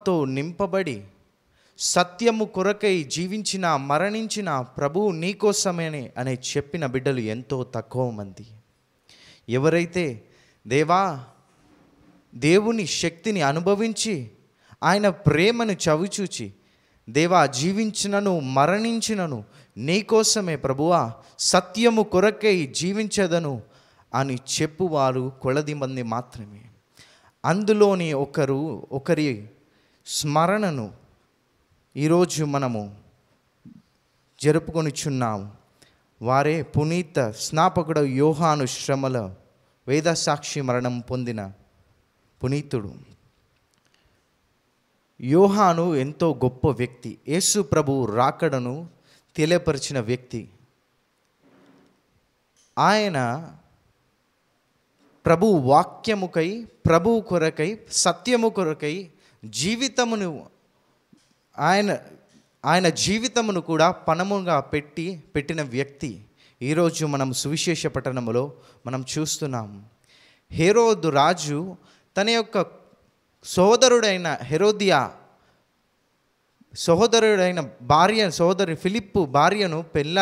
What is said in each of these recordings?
ఆత్మతో నింపబడి సత్యము కొరకై జీవించిన మరణించిన ప్రభువు నీకోసమని అని చెప్పిన బిడ్డలు ఎంతో తక్కువ మంది. ఎవరైతే దేవుని శక్తిని అనుభవించి ఆయన ప్రేమను చవిచూచి దేవా జీవించినను మరణించినను నీకోసమే ప్రభువా సత్యము కొరకై జీవించదను అని చెప్పువారు కొలది మంది మాత్రమే. అందులోని ఒకరి స్మరణను ఈరోజు మనము జరుపుకొనిచున్నాము. వారే పునీత స్నాపకుడు యోహాను శ్రమల వేద సాక్షి మరణం పొందిన పునీతుడు. యోహాను ఎంతో గొప్ప వ్యక్తి. యేసు ప్రభు రాకడను తెలియపరిచిన వ్యక్తి. ఆయన ప్రభు వాక్యముకై ప్రభు కొరకై సత్యము కొరకై జీవితమును ఆయన జీవితమును కూడా పణముగా పెట్టిన వ్యక్తి. ఈరోజు మనం సువిశేష పట్టణములో మనం చూస్తున్నాం. హేరోదు రాజు తన యొక్క సోదరుడైన హెరోదియా సోదరి ఫిలిప్పు భార్యను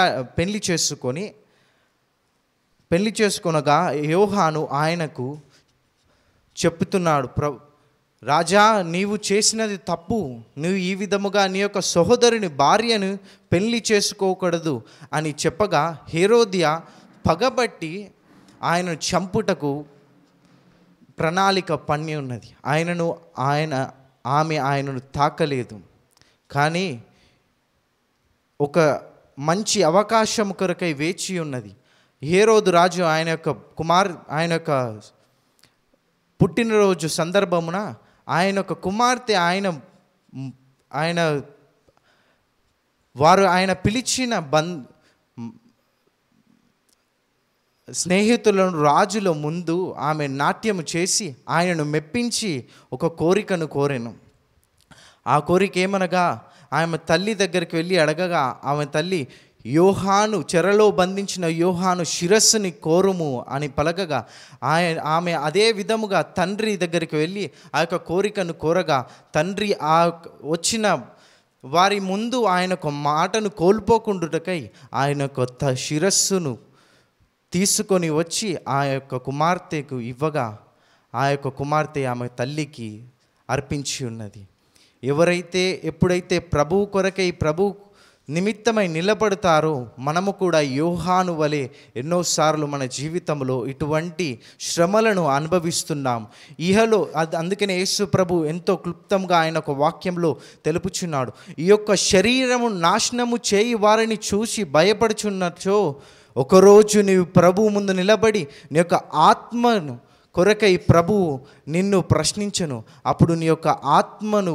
పెళ్లి చేసుకొనగా యోహాను ఆయనకు చెప్తున్నాడు, రాజా నీవు చేసినది తప్పు, నువ్వు ఈ విధముగా నీ యొక్క సహోదరుని భార్యను పెళ్లి చేసుకోకూడదు అని చెప్పగా హెరోదియా పగబట్టి ఆయనను చంపుటకు ప్రణాళిక పన్ని ఉన్నది. ఆమె ఆయనను తాకలేదు. కానీ ఒక మంచి అవకాశం కొరకై వేచి ఉన్నది. హేరోదు రాజు ఆయన యొక్క పుట్టినరోజు సందర్భమున ఆయన యొక్క కుమార్తె ఆయన పిలిచిన స్నేహితులను రాజుల ముందు ఆమె నాట్యము చేసి ఆయనను మెప్పించి ఒక కోరికను కోరెను. ఆ కోరిక ఏమనగా ఆమె తల్లి దగ్గరికి వెళ్ళి అడగగా ఆమె తల్లి యోహాను చెరలో బంధించిన యోహాను శిరస్సుని కోరుము అని పలకగా ఆమె అదే విధముగా తండ్రి దగ్గరికి వెళ్ళి ఆ యొక్క కోరికను కోరగా తండ్రి ఆ వచ్చిన వారి ముందు ఆయన ఒక మాటను కోల్పోకుండుటకై ఆయన యొక్క శిరస్సును తీసుకొని వచ్చి ఆ యొక్క కుమార్తెకు ఇవ్వగా ఆ యొక్క కుమార్తె ఆమె తల్లికి అర్పించి ఉన్నది. ఎప్పుడైతే ప్రభువు కొరకై ప్రభు నిమిత్తమై నిలబడతారో మనము కూడా యోహాను వలె ఎన్నోసార్లు మన జీవితంలో ఇటువంటి శ్రమలను అనుభవిస్తున్నాం. అందుకనే యేసు ప్రభు ఎంతో క్లుప్తంగా ఆయన ఒక వాక్యంలో తెలుపుచున్నాడు, ఈ యొక్క శరీరము నాశనము చేయి వారిని చూసి భయపడుచున్నచో ఒకరోజు నీవు ప్రభువు ముందు నిలబడి నీ యొక్క ఆత్మను కొరకై ప్రభువు నిన్ను ప్రశ్నించను. అప్పుడు నీ యొక్క ఆత్మను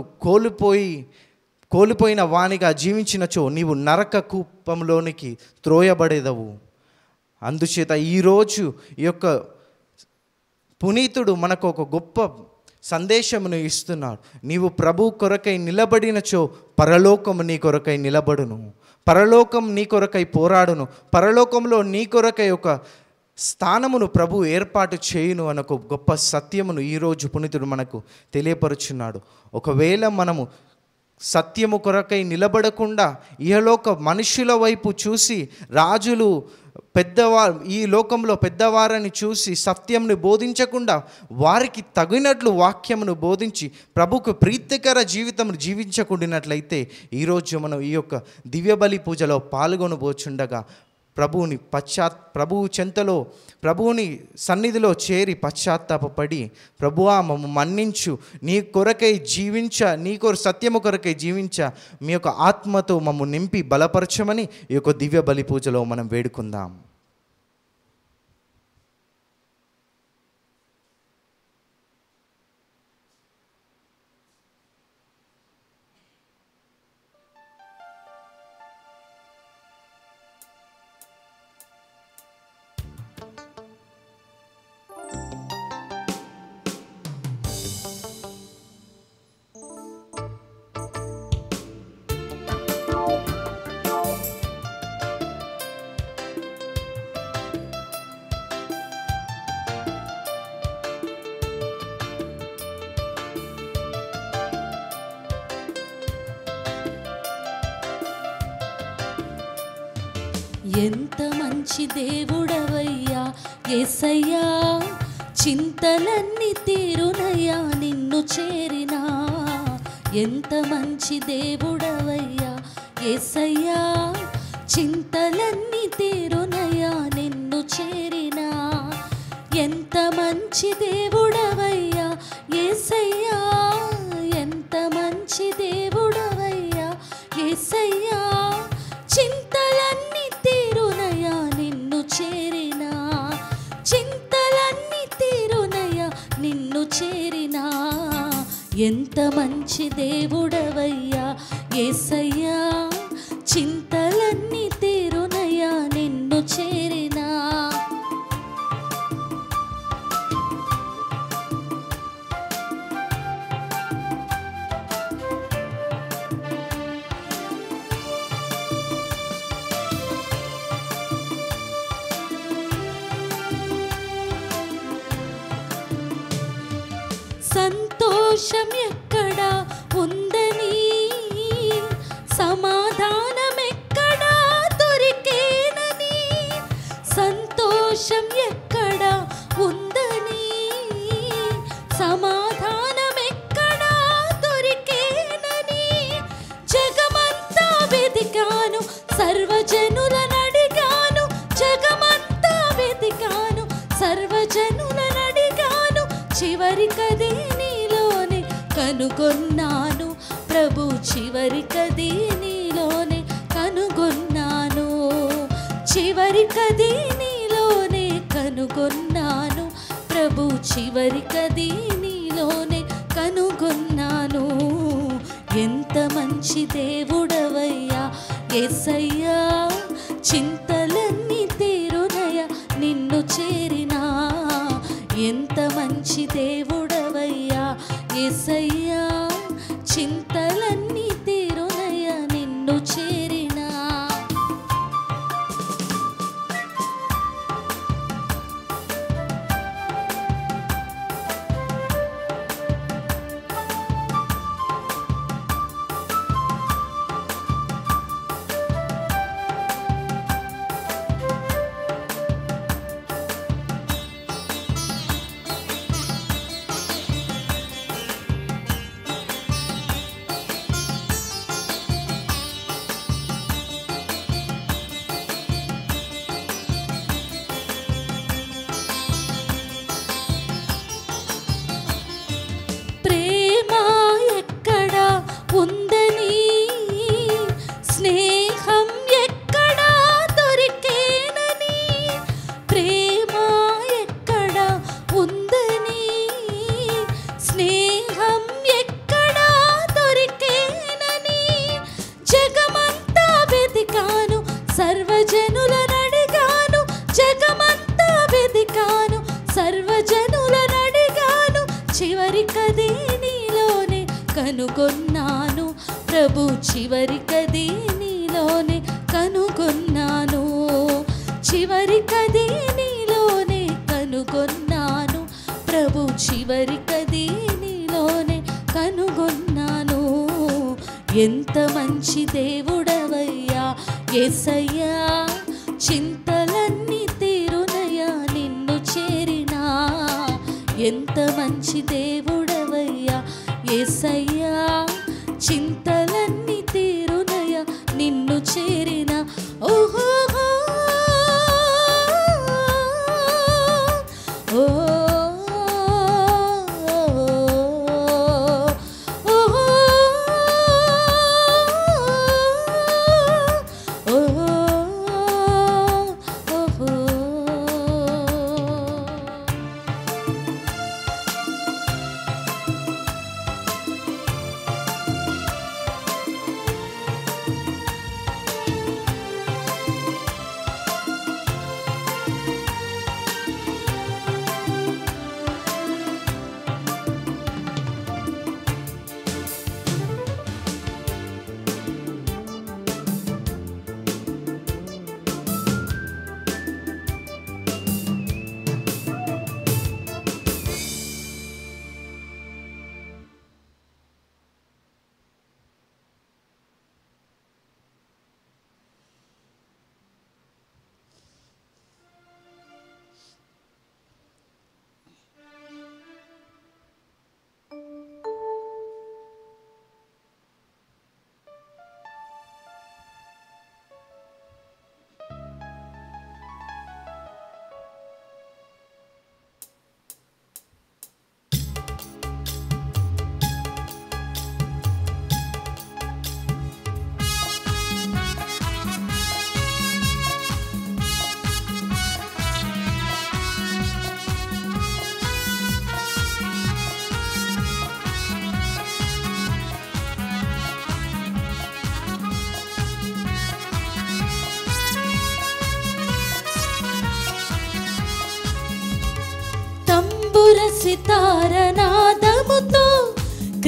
కోల్పోయిన వానిగా జీవించినచో నీవు నరక కూపంలోనికి త్రోయబడేదవు. అందుచేత ఈరోజు ఈ యొక్క పునీతుడు మనకు ఒక గొప్ప సందేశమును ఇస్తున్నాడు. నీవు ప్రభు కొరకై నిలబడినచో పరలోకము నీ కొరకై నిలబడును, పరలోకం నీ కొరకై పోరాడును, పరలోకంలో నీ కొరకై ఒక స్థానమును ప్రభు ఏర్పాటు చేయును అన్న ఒక గొప్ప సత్యమును ఈరోజు పునీతుడు మనకు తెలియపరుచున్నాడు. ఒకవేళ మనము సత్యము కొరకై నిలబడకుండా ఇహలోక మనుషుల వైపు చూసి రాజులు ఈ లోకంలో పెద్దవారని చూసి సత్యంను బోధించకుండా వారికి తగినట్లు వాక్యమును బోధించి ప్రభుకు ప్రీతికర జీవితం జీవించకుండినట్లయితే ఈరోజు మనం ఈ యొక్క దివ్యబలి పూజలో పాల్గొనబోచుండగా ప్రభువుని సన్నిధిలో చేరి పశ్చాత్తాపడి ప్రభువా మమ్ము మన్నించు, నీ కొరకై సత్యము కొరకై జీవించ మీ యొక్క ఆత్మతో మమ్ము నింపి బలపరచమని ఈ యొక్క దివ్య బలి పూజలో మనం వేడుకుందాం. ఎంత మంచి దేవుడవయ్యా యేసయ్యా, చింతలన్నీ తీరునయ్యా నిన్ను చేరినా. ఎంత మంచి దేవుడవయ్యా యేసయ్యా, చింతలన్నీ తీరునయ్యా నిన్ను చేరినా. ఎంత మంచి దేవుడవయ్యా యేసయ్యా, ఎంత మంచి దేవుడవయ్యా యేసయ్యా, చింతలన్నీ తీరునయ్యా నిన్ను చేరినా. చింతలన్నీ తీరునయ్యా నిన్ను చేరినా. ఎంత మంచి దేవుడవయ్యా యేసయ్యా, చింతలన్నీ తీరునయ్యా నిన్ను చేరినా. సంతోషం ఎక్కడా ఉందని, సమాధానం ఎక్కడా దొరికేనని. సంతోషం ఎక్కడా ఉందని, సమాధానం ఎక్కడా దొరికేనని. జగమంతా వెతికాను, సర్వజనులను అడిగాను. జగమంతా వెతికాను, సర్వజనులను అడిగాను. చివరికదే నీలోనే కనుగొన్నాను ప్రభు, చివరికదే నీలోనే కనుగొన్నాను. చివరికదే నీలోనే కనుగొన్నాను ప్రభు, చివరికదే నీలోనే కనుగొన్నాను. ఎంత మంచి దేవుడవయ్యా యేసయ్యా, చింతలన్నీ తీరునయ్యా నిన్ను చేరినా. ఎంత మంచి దేవుడవయ్యా యేసయ్యా, చింతలన్నీ తీరునయ్యా నిన్ను చేరినా. ప్రేమ ఎక్కడా ఉందని, స్నేహం ఎక్కడా దొరికేనని. ప్రేమ ఎక్కడా ఉందని, స్నేహం ఎక్కడా దొరికేనని. జగమంతా వెతికాను, సర్వజనులను అడిగాను. జగమంతా వెతికాను, సర్వజనులను అడిగాను. చివరికదే నీలోనే కనుగొన్నాను ప్రభు, చివరికదే నీలోనే కనుగొన్నాను. చివరికదే నీలోనే కనుగొన్నాను ప్రభు, చివరికదే నీలోనే కనుగొన్నాను. ఎంత మంచి దేవుడవయ్యా యేసయ్యా, చింతలన్నీ తీరునయ్యా నిన్ను చేరినా. ఎంత మంచి దేవుడవయ్యా యేసయ్యా, చింతలన్నీ తీరునయ్యా నిన్ను చేరినా. ఓహో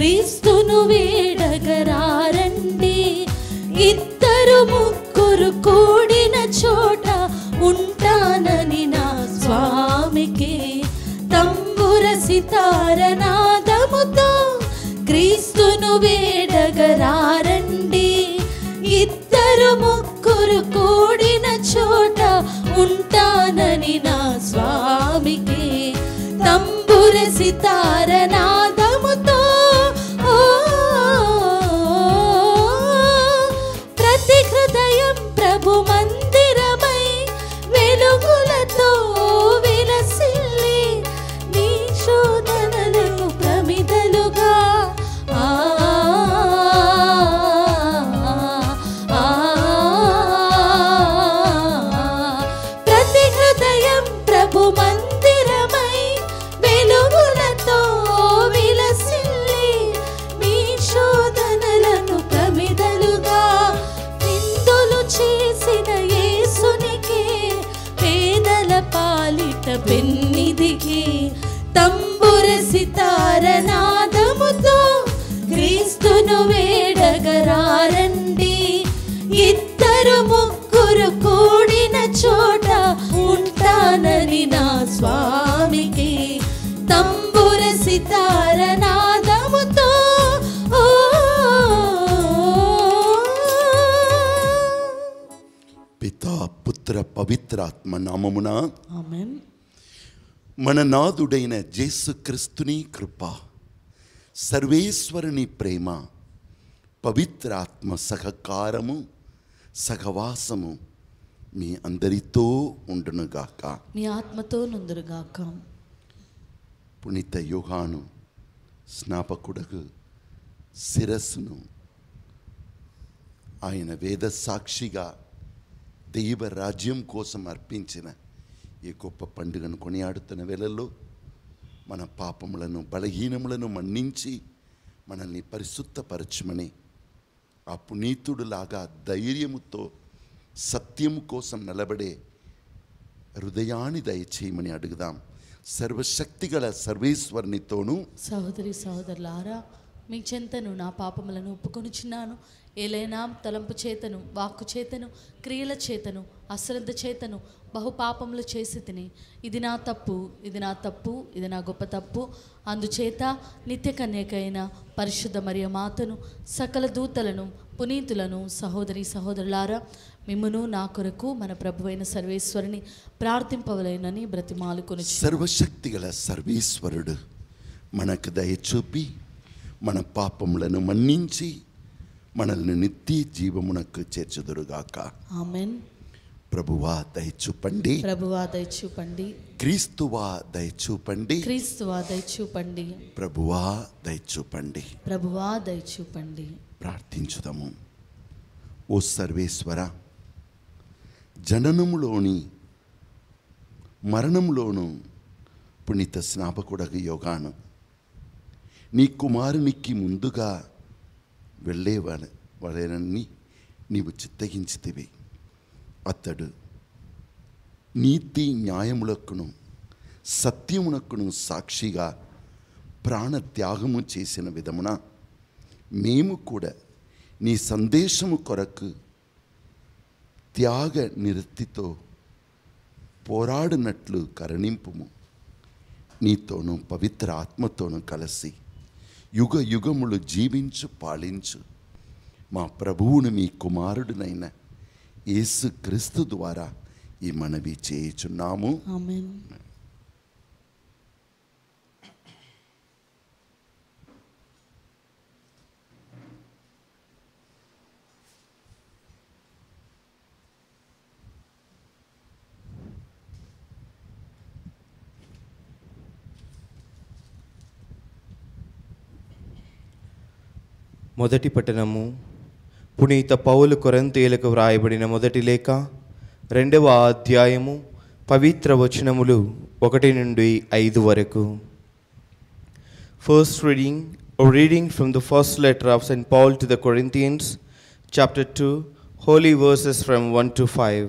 క్రీస్తును వేడగరారండి. ఇద్దరు ముగ్గురు కూడిన చోట ఉంటానని నా స్వామికి తంబుర సితార నాదముతో క్రీస్తును వేడగరారండి. ఇద్దరు ముగ్గురు కూడిన చోట ఉంటానని నా స్వామికి తంబుర సితార నాదముతో ప్రతి హృదయం ప్రభు మందిరమై వెలుగులతో విలసిల్లి నీ శోధనలకు ప్రమిదలుగా ప్రతి హృదయం ప్రభు మందిరమై వెలుగులతో విలసిల్లి మీ శోధనలను ప్రమిదలుగా విందులు చేసిన యేసునికి పేదల పాలిట పెన్నిదికి తంబుర సితార నాదముతో క్రీస్తును వేడగరారండి. ఇద్దరు ముగ్గురు కూడిన చోట ఉంటానని నా స్వామికి తంబుర సితార నాదముతో పితా పుత్ర పవిత్రాత్మ నామమున ఆమేన్. మన నాథుడైన యేసుక్రీస్తుని కృప, సర్వేశ్వరుని ప్రేమ, పవిత్రాత్మ సహకారము సహవాసము మీ అందరితో ఉండునుగాక. మీ ఆత్మతో నుందురుగాక. పునీత యోహాను స్నాపకుడకు శిరస్సును ఆయన వేద సాక్షిగా దైవ రాజ్యం కోసం అర్పించిన ఈ గొప్ప పండుగను కొనియాడుతున్న వేళల్లో మన పాపములను బలహీనములను మన్నించి మనల్ని పరిశుద్ధపరచమని ఆ పునీతుడులాగా ధైర్యముతో సత్యము కోసం నిలబడే హృదయాన్ని దయచేయమని అడుగుదాం. సర్వశక్తిగల సర్వేశ్వరునితోనూ సహోదరి సహోదరులారా, మీ చెంతను నా పాపములను ఒప్పుకొనుచున్నాను. ఏలైనా తలంపు చేతను, వాక్కు చేతను, క్రియల చేతను, అశ్రద్ధ చేతను బహు పాపములు చేసి తిని, ఇది నా తప్పు, ఇది నా తప్పు, ఇది నా గొప్ప తప్పు. అందుచేత నిత్య కన్యకైన పరిశుద్ధ మరియ మాతను, సకల దూతలను, పునీతులను, సహోదరి సహోదరులారా, మిమ్మును నా కొరకు మన ప్రభువైన సర్వేశ్వరుని ప్రార్థింపవలెనని బ్రతిమాలుకొని సర్వశక్తిగల సర్వేశ్వరుడు మనకు దయచూపి మన పాపములను మన్నించి మనల్ని నిత్య జీవమునకు చేర్చుదురుగాక. ఆమేన్. ప్రభువా దయచూపండి, ప్రభువా దయచూపండి, క్రీస్తువా దయచూపండి, క్రీస్తువా దయచూపండి, ప్రభువా దయచూపండి. ప్రభువా దయచూపండి. ప్రార్థించుదాము. ఓ సర్వేశ్వర, జననములోని మరణములోను పునీత స్నాపకుడగు యోగాను నీ కుమారునికి ముందుగా వెళ్ళేవాడని నీవు చిత్తగించితివి. అతడు నీతి న్యాయములకును సత్యమునకును సాక్షిగా ప్రాణత్యాగము చేసిన విధమున మేము కూడా నీ సందేశము కొరకు త్యాగ నిరతితో పోరాడినట్లు కరుణింపుము. నీతోనూ పవిత్ర ఆత్మతోనూ కలిసి యుగ యుగములు జీవించు పాలించు మా ప్రభువును మీ కుమారుడునైన యేసు క్రీస్తు ద్వారా ఈ మనవి చేయుచున్నాము. ఆమేన్. మొదటి పట్టణము పునీత పౌలు కొరింథీయులకు వ్రాయబడిన మొదటి లేఖ 2వ అధ్యాయము పవిత్ర వచనములు 1 నుండి 5 వరకు. First reading from the first letter of St. Paul to the Corinthians, chapter 2, holy verses from 1 to 5.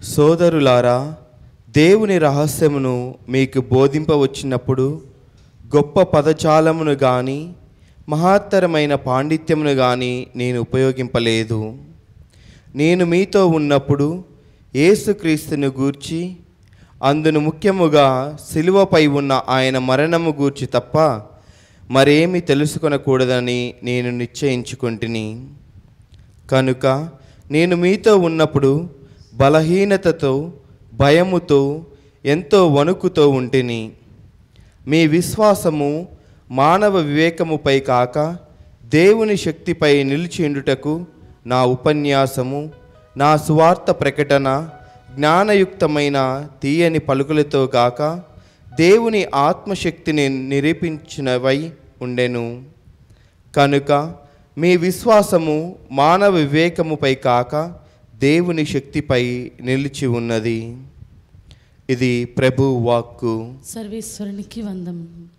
సోదరులారా, దేవుని రహస్యమును మీకు బోధింపవచ్చినప్పుడు గొప్ప పదజాలమును గాని మహత్తరమైన పాండిత్యమును గాని నేను ఉపయోగింపలేదు. నేను మీతో ఉన్నప్పుడు యేసుక్రీస్తును గూర్చి, అందును ముఖ్యముగా సిలువపై ఉన్న ఆయన మరణము గూర్చి తప్ప మరేమి తెలుసుకొనకూడదని నేను నిశ్చయించుకొంటిని. కనుక నేను మీతో ఉన్నప్పుడు బలహీనతతో, భయముతో, ఎంతో వణుకుతో ఉంటిని. మీ విశ్వాసము మానవ వివేకముపై కాక దేవుని శక్తిపై నిలిచిండుటకు నా ఉపన్యాసము, నా సువార్త ప్రకటన జ్ఞానయుక్తమైన తీయని పలుకులతో కాక దేవుని ఆత్మశక్తిని నిరూపించినవై ఉండెను. కనుక మీ విశ్వాసము మానవ వివేకముపై కాక దేవుని శక్తిపై నిలిచి ఉన్నది. ఇది ప్రభు వాక్కు. సర్వేశ్వరునికి వందం.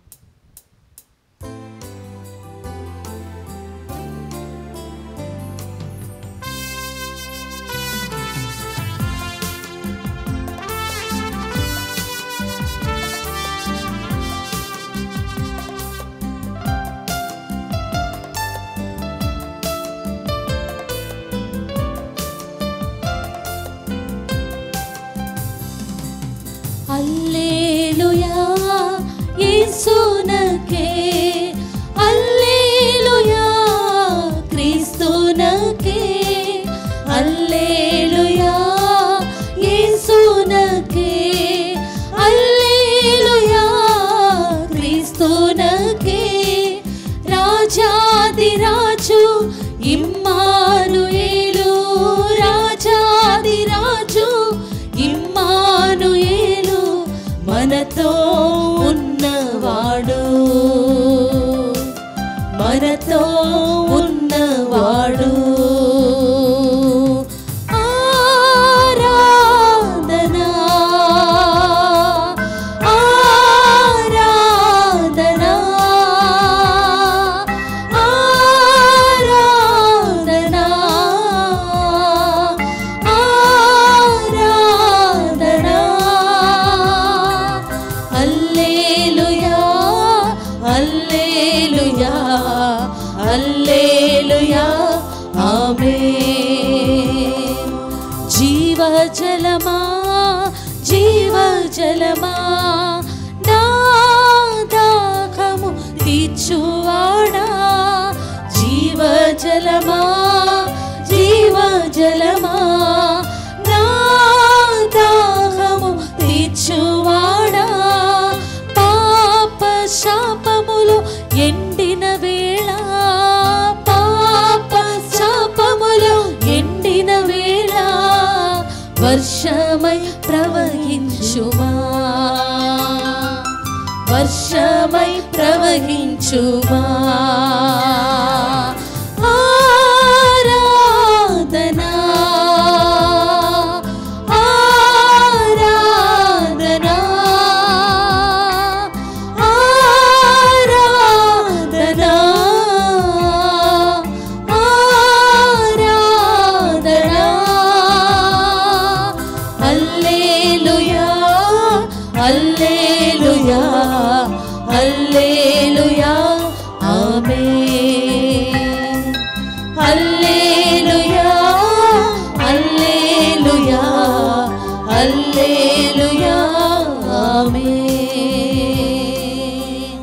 హల్లెలూయా యేసునకే, హల్లెలూయా క్రీస్తునకే, హల్లెలూయా యేసునకే, హల్లెలూయా క్రీస్తునకే. రాజాదిరాజు ఇమ్మానుయేలు, రాజాదిరాజు ఇమ్మానుయేలు మనతో ఉన్నవాడు, మనతో ఉన్నవాడు. ఆరాధనా ఆరాధనా ఆరాధనా ఆరాధనా. హల్లెలూయా హల్లెలూయా హల్లెలూయా ఆమేన్. జీవజలమా జీవజలమా నా దాహము తీర్చువాడా, జీవజలమా జీవజలమా నా దాహము తీర్చువాడా. పాప శాపములు ఎండిన వేళ, పాప శాపములు ఎండిన వేళ వర్షమై ప్రవహించుమా, వర్షమై ప్రవహించుమా. ఆరాధనా ఆరాధనా ఆరాధనా ఆరాధనా. హల్లెలూయా హల్లెలూయా హల్లెలూయా ఆమేన్. హల్లెలూయా హల్లెలూయా హల్లెలూయా ఆమేన్.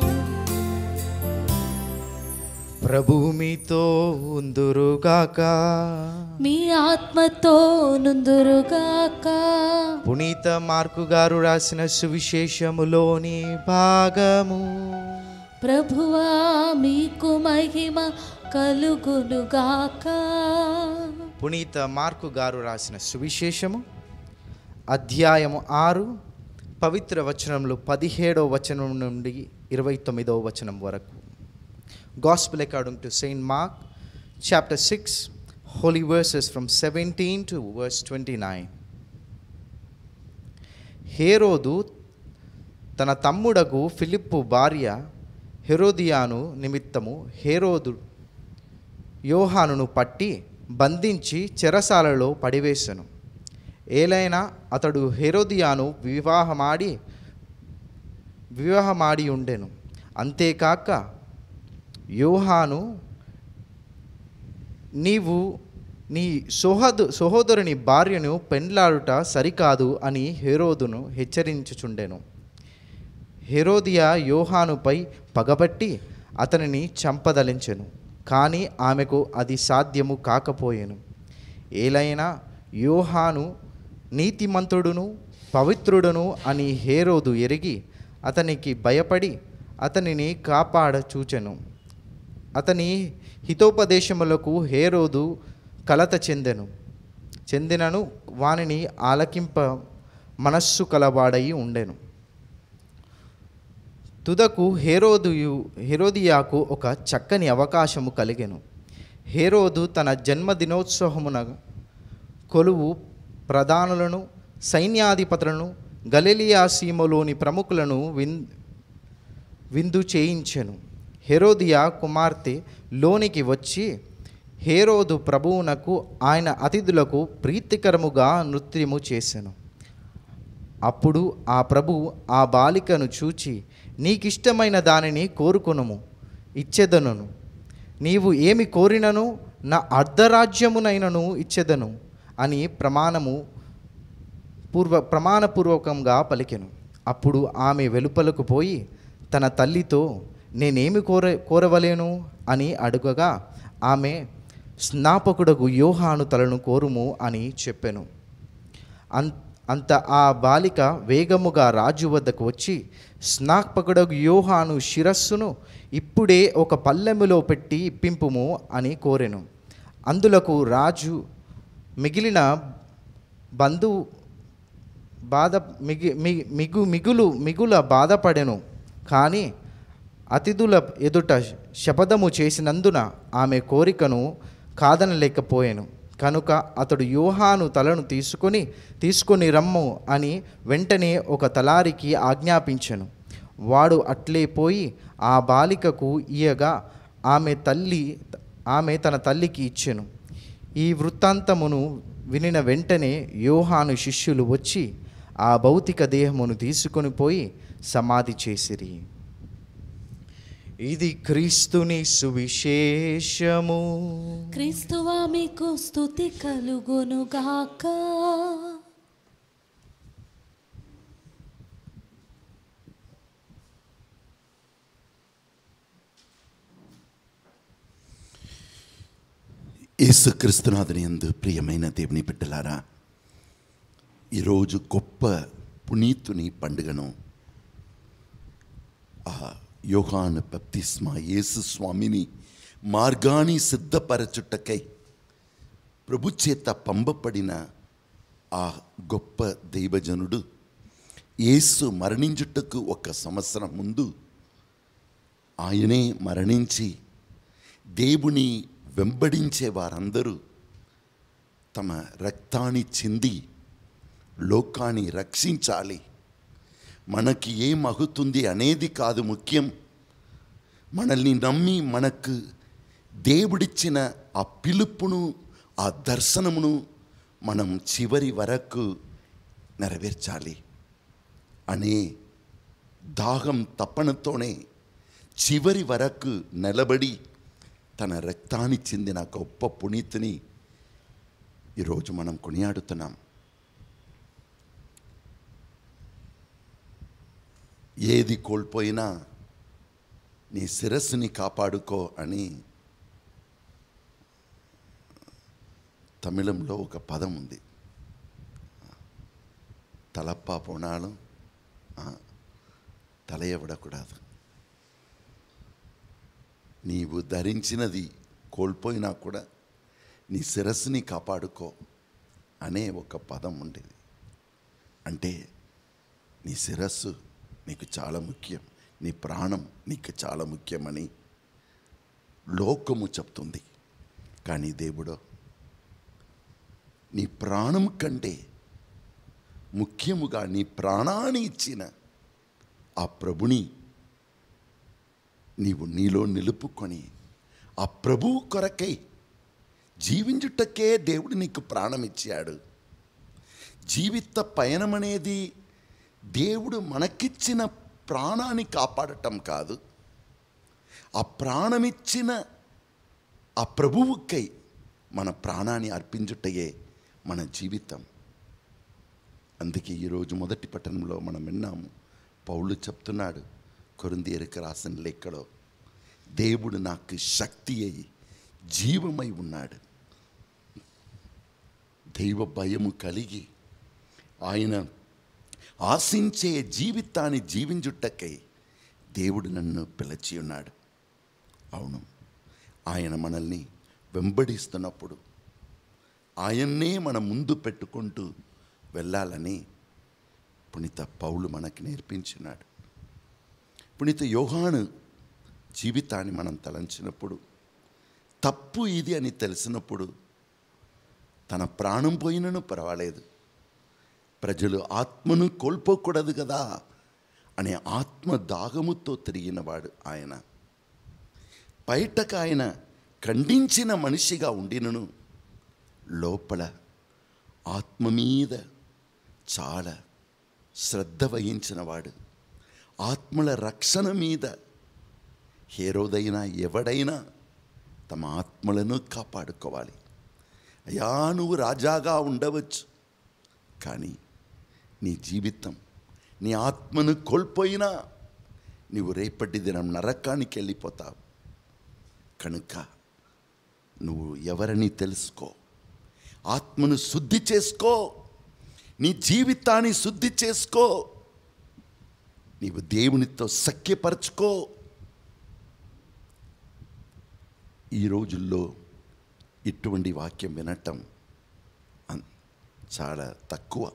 ప్రభువు మీతో ఉందురుగాక. మీ ఆత్మతో నుందురుగాక. పునీత మార్కు గారు రాసిన సువిశేషములోని భాగము. ప్రభువా మీకు మహిమ కలుగునుగాక. పునీత మార్కు గారు రాసిన సువిశేషము అధ్యాయము 6 పవిత్ర వచనములు 17వ వచనం నుండి 29వ వచనం వరకు. Gospel according to Saint Mark, chapter 6, holy verses from 17 to verse 29. హేరోదు తన తమ్ముడగు ఫిలిప్పు భార్య హెరోదియాను నిమిత్తము హేరోదు యోహానును పట్టి బంధించి చెరసాలలో పడివేశను. ఏలైనా అతడు హెరోదియాను వివాహమాడి ఉండెను. అంతేకాక యోహాను, నీవు నీ సహోదరుని భార్యను పెండ్లాడుట సరికాదు అని హేరోదును హెచ్చరించుచుండెను. హేరోదియా యోహానుపై పగబట్టి అతనిని చంపదలించెను, కానీ ఆమెకు అది సాధ్యము కాకపోయెను. ఏలైనా యోహాను నీతిమంతుడును పవిత్రుడును అని హేరోదు ఎరిగి అతనికి భయపడి అతనిని కాపాడచూచెను. అతని హితోపదేశములకు హేరోదు కలత చెందినను వానిని ఆలకింప మనస్సు కలవాడై ఉండెను. తుదకు హేరోదియాకు ఒక చక్కని అవకాశము కలిగెను. హేరోదు తన జన్మదినోత్సవమున కొలువు ప్రధానులను, సైన్యాధిపతులను, గలిలియా సీమలోని ప్రముఖులను విందు చేయించెను. హేరోదియా కుమార్తె లోనికి వచ్చి హేరోదు ప్రభువునకు ఆయన అతిథులకు ప్రీతికరముగా నృత్యము చేసెను. అప్పుడు ఆ ప్రభు ఆ బాలికను చూచి, నీకిష్టమైన దానిని కోరుకొనుము, ఇచ్చెదను. నీవు ఏమి కోరినను నా అర్ధరాజ్యమునైనను ఇచ్చెదను అని ప్రమాణపూర్వకంగా పలికెను. అప్పుడు ఆమె వెలుపలకు పోయి తన తల్లితో, నేనేమి కోరవలేను అని అడుగగా ఆమె, స్నాపకుడగు యోహాను తలను కోరుము అని చెప్పెను. అంత ఆ బాలిక వేగముగా రాజు వద్దకు వచ్చి, స్నాపకుడగు యోహాను శిరస్సును ఇప్పుడే ఒక పల్లెములో పెట్టి ఇప్పింపుము అని కోరెను. అందులకు రాజు మిగిలిన మిగుల బాధపడెను. కానీ అతిథుల ఎదుట శపథము చేసినందున ఆమె కోరికను కాదనలేకపోయాను. కనుక అతడు యోహాను తలను తీసుకొని రమ్ము అని వెంటనే ఒక తలారికి ఆజ్ఞాపించెను. వాడు అట్లే పోయి ఆ బాలికకు ఇయ్యగా ఆమె తన తల్లికి ఇచ్చెను. ఈ వృత్తాంతమును వినిన వెంటనే యోహాను శిష్యులు వచ్చి ఆ భౌతిక దేహమును తీసుకొని పోయి సమాధి చేసిరి. ఇది క్రీస్తుని సువిశేషము. క్రీస్తువా మీకు స్తుతి కలుగునుగాక. యేసుక్రీస్తునాథుని యందు ప్రియమైన దేవుని బిడ్డలారా, ఈరోజు గొప్ప పునీతుని పండుగను, ఆ యోహాను బప్తిస్మా యేసు స్వామిని మార్గాన్ని సిద్ధపరచుటకై ప్రభు చేత పంపబడిన ఆ గొప్ప దైవజనుడు యేసు మరణించుటకు 1 సంవత్సరం ముందు ఆయనే మరణించి దేవుని వెంబడించే వారందరూ తమ రక్తాన్ని చింది లోకాన్ని రక్షించాలి. మనకి ఏం అగుతుంది అనేది కాదు ముఖ్యం, మనల్ని నమ్మి మనకు దేవుడిచ్చిన ఆ పిలుపును, ఆ దర్శనమును మనం చివరి వరకు నెరవేర్చాలి అనే దాహం తపనతోనే చివరి వరకు నిలబడి తన రక్తాన్ని చెందిన గొప్ప పునీతుని ఈరోజు మనం కొనియాడుతున్నాం. ఏది కోల్పోయినా నీ శిరస్సుని కాపాడుకో అని తమిళంలో ఒక పదం ఉంది. తలప్పా పోనాலும் தலையை விடக்கூடாது. నీవు ధరించినది కోల్పోయినా కూడా నీ శిరస్సుని కాపాడుకో అనే ఒక పదం ఉండేది. అంటే నీ శిరస్సు నీకు చాలా ముఖ్యం, నీ ప్రాణం నీకు చాలా ముఖ్యమని లోకము చెప్తుంది. కానీ దేవుడు నీ ప్రాణం కంటే ముఖ్యముగా నీ ప్రాణాన్ని ఇచ్చిన ఆ ప్రభుని నీవు నీలో నిలుపుకొని ఆ ప్రభువు కొరకై జీవించుటకే దేవుడు నీకు ప్రాణం ఇచ్చాడు. జీవిత పయనం అనేది దేవుడు మనకిచ్చిన ప్రాణాన్ని కాపాడటం కాదు, ఆ ప్రాణమిచ్చిన ఆ ప్రభువుకై మన ప్రాణాన్ని అర్పించుటయే మన జీవితం. అందుకే ఈరోజు మొదటి పట్టణంలో మనం విన్నాము, పౌలు చెప్తున్నాడు కొరింథీయులకు రాసిన లేఖలో, దేవుడు నాకు శక్తి అయి జీవమై ఉన్నాడు. దైవ భయము కలిగి ఆయన ఆశించే జీవితాన్ని జీవించుటకై దేవుడు నన్ను పిలిచి ఉన్నాడు. అవును, ఆయన మనల్ని వెంబడిస్తున్నప్పుడు ఆయన్నే మన ముందు పెట్టుకుంటూ వెళ్ళాలని పునీత పౌలు మనకు నేర్పించినాడు. పునీత యోహాను జీవితాన్ని మనం తలంచినప్పుడు, తప్పు ఇది అని తెలిసినప్పుడు తన ప్రాణం పోయినను పర్వాలేదు, ప్రజలు ఆత్మను కోల్పోకూడదు కదా అనే ఆత్మ దాగముతో తిరిగినవాడు ఆయన. బయటకు ఆయన ఖండించిన మనిషిగా ఉండినను లోపల ఆత్మ మీద చాలా శ్రద్ధ వహించినవాడు. ఆత్మల రక్షణ మీద హేరోదైనా ఎవడైనా తమ ఆత్మలను కాపాడుకోవాలి. అయ్యా, నువ్వు రాజాగా ఉండవచ్చు, కానీ నీ జీవితం, నీ ఆత్మను కోల్పోయినా నీవు రేపటి దినం నరకానికి వెళ్ళిపోతావు. కనుక నువ్వు ఎవరని తెలుసుకో, ఆత్మను శుద్ధి చేసుకో, నీ జీవితాన్ని శుద్ధి చేసుకో, నీవు దేవునితో సఖ్యపరచుకో. ఈ రోజుల్లో ఇటువంటి వాక్యం వినటం చాలా తక్కువ.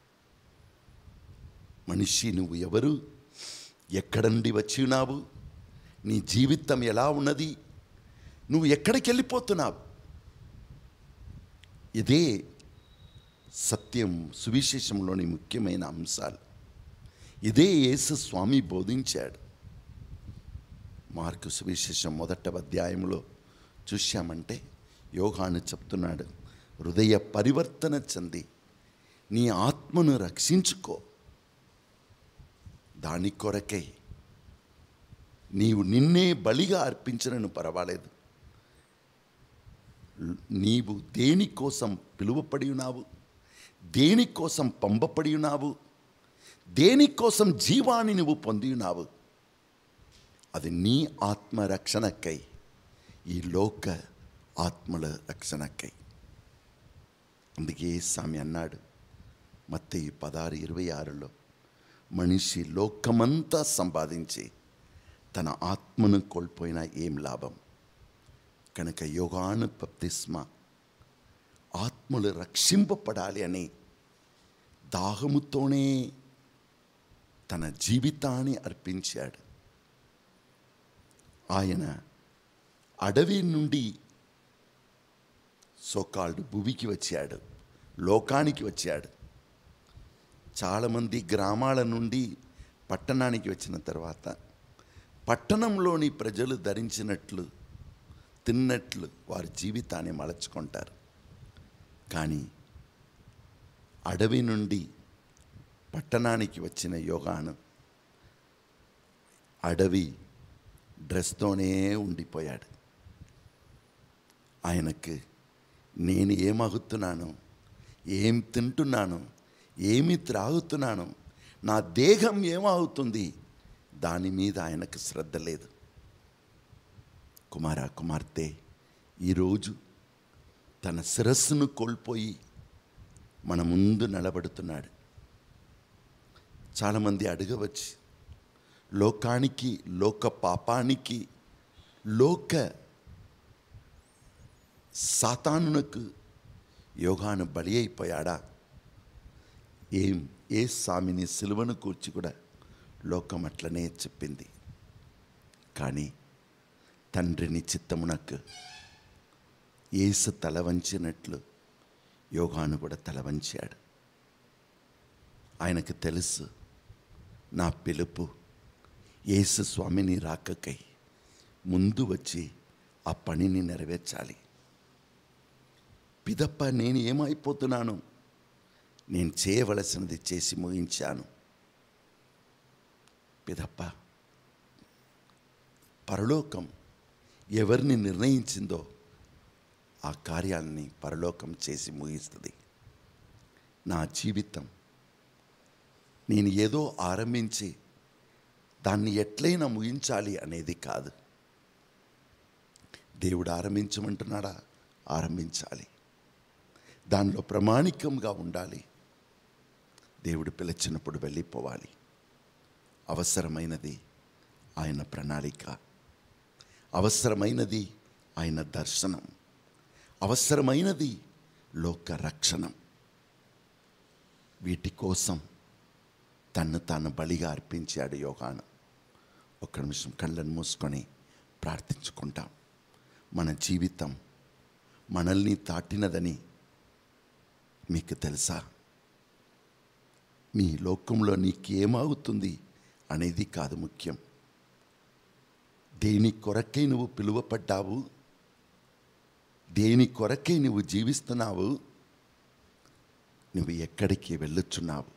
మనిషి, నువ్వు ఎవరు, ఎక్కడ నుండి వచ్చి ఉన్నావు, నీ జీవితం ఎలా ఉన్నది, నువ్వు ఎక్కడికి వెళ్ళిపోతున్నావు, ఇదే సత్యం, సువిశేషంలోని ముఖ్యమైన అంశాలు. ఇదే యేసు స్వామి బోధించాడు. మార్కు సువిశేషం 1వ అధ్యాయంలో చూశామంటే యోహాను చెప్తున్నాడు, హృదయ పరివర్తన చెంది నీ ఆత్మను రక్షించుకో. దాని కొరకై నీవు నిన్నే బలిగా అర్పించనను పర్వాలేదు, నీవు దేనికోసం పిలువపడి ఉన్నావు, దేనికోసం పంపబడి ఉన్నావు, దేనికోసం జీవాన్ని నువ్వు పొంది ఉన్నావు, అది నీ ఆత్మరక్షణకై, ఈ లోక ఆత్మల రక్షణకై. అందుకే స్వామి అన్నాడు మత్తయి 16:26లో, మనిషి లోకమంతా సంపాదించి తన ఆత్మను కోల్పోయినా ఏం లాభం. కనుక యోహాను బప్తిస్మా ఆత్మలు రక్షింపబడాలి అని దాహముతోనే తన జీవితాన్ని అర్పించాడు. ఆయన అడవి నుండి సోకాల్డ్ భూమికి వచ్చాడు, లోకానికి వచ్చాడు. చాలామంది గ్రామాల నుండి పట్టణానికి వచ్చిన తర్వాత పట్టణంలోని ప్రజలు ధరించినట్లు తిన్నట్లు వారి జీవితాన్ని మలచుకుంటారు. కానీ అడవి నుండి పట్టణానికి వచ్చిన యోహాను అడవి డ్రెస్తోనే ఉండిపోయాడు. ఆయనకు నేను ఏమగుతున్నాను, ఏం తింటున్నాను, ఏమి త్రాగుతున్నాను, నా దేహం ఏమవుతుంది, దాని మీద ఆయనకు శ్రద్ధ లేదు. కుమార కుమార్తె ఈరోజు తన శిరస్సును కోల్పోయి మన ముందు నిలబడుతున్నాడు. చాలామంది అడగవచ్చు, లోకానికి, లోక పాపానికి, లోక సాతానునకు యోహాను బలి అయిపోయాడా? ఏ స్వామిని సిలువను కూర్చి కూడా లోకం అట్లనే చెప్పింది. కానీ తండ్రిని చిత్తమునకు యేసు తల వంచినట్లు యోహాను కూడా తల వంచాడు. ఆయనకు తెలుసు, నా పిలుపు యేసు స్వామిని రాకకై ముందు వచ్చి ఆ పనిని నెరవేర్చాలి. పిదప్ప నేను ఏమైపోతున్నాను, నేను చేయవలసినది చేసి ముగించాను. పిదప్ప పరలోకం ఎవరిని నిర్ణయించిందో ఆ కార్యాన్ని పరలోకం చేసి ముగిస్తుంది. నా జీవితం నేను ఏదో ఆరంభించి దాన్ని ఎట్లయినా ముగించాలి అనేది కాదు. దేవుడు ఆరంభించమంటున్నాడా, ఆరంభించాలి. దానిలో ప్రామాణికంగా ఉండాలి. దేవుడు పిలిచినప్పుడు వెళ్ళిపోవాలి. అవసరమైనది ఆయన ప్రణాళిక, అవసరమైనది ఆయన దర్శనం, అవసరమైనది లోక రక్షణం. వీటి కోసం తన్ను తాను బలిగా అర్పించాడు యోహాను. ఒక్క నిమిషం కళ్ళను మూసుకొని ప్రార్థించుకుంటాం. మన జీవితం మనల్ని తాటినదని మీకు తెలుసా? నీ లోకంలో నీకేమవుతుంది అనేది కాదు ముఖ్యం. దేని కొరకై నువ్వు పిలువపడ్డావు, దేని కొరకై నువ్వు జీవిస్తున్నావు, నువ్వు ఎక్కడికి వెళ్ళుచున్నావు.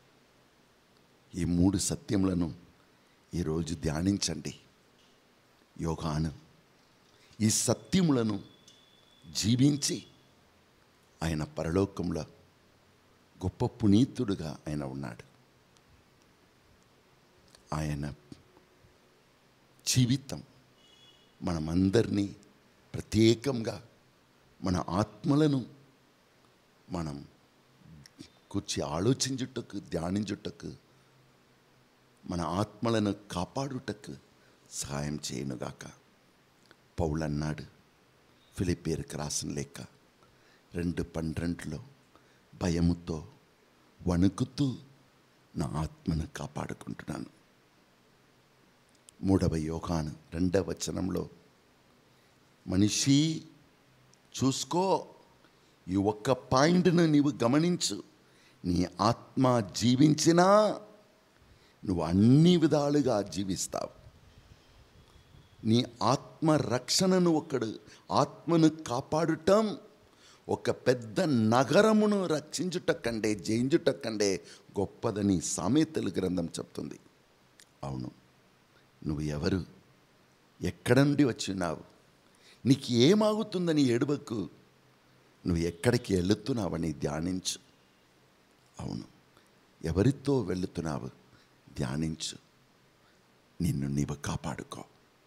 ఈ 3 సత్యములను ఈరోజు ధ్యానించండి. యోహాను ఈ సత్యములను జీవించి ఆయన పరలోకంలో గొప్ప పునీతుడుగా ఆయన ఉన్నాడు. ఆయన జీవితం మనమందరినీ ప్రత్యేకంగా మన ఆత్మలను మనం కూర్చి ఆలోచించుటకు, ధ్యానించుటకు, మన ఆత్మలను కాపాడుటకు సహాయం చేయనుగాక. పౌలు అన్నాడు ఫిలిప్పీయులకు రాసిన లేఖ 2:12 భయముతో వణుకుతూ నా ఆత్మను కాపాడుకుంటున్నాను. 3వ యోహాను 2వ వచనంలో మనిషి చూసుకో, ఈ ఒక్క పాయింట్ను నీవు గమనించు. నీ ఆత్మ జీవించినా నువ్వు అన్ని విధాలుగా జీవిస్తావు. నీ ఆత్మ రక్షణను ఆత్మను కాపాడటం ఒక పెద్ద నగరమును రక్షించుట కంటే, జయించుట కంటే గొప్పదని సామెతల గ్రంథం చెప్తుంది. అవును, నువ్వు ఎవరు, ఎక్కడ నుండి వచ్చినావు, నీకు ఏమాగుతుందని ఏడవకు, నువ్వు ఎక్కడికి వెళుతున్నావని ధ్యానించు. అవును, ఎవరితో వెళుతున్నావు ధ్యానించు. నిన్ను నీవు కాపాడుకో.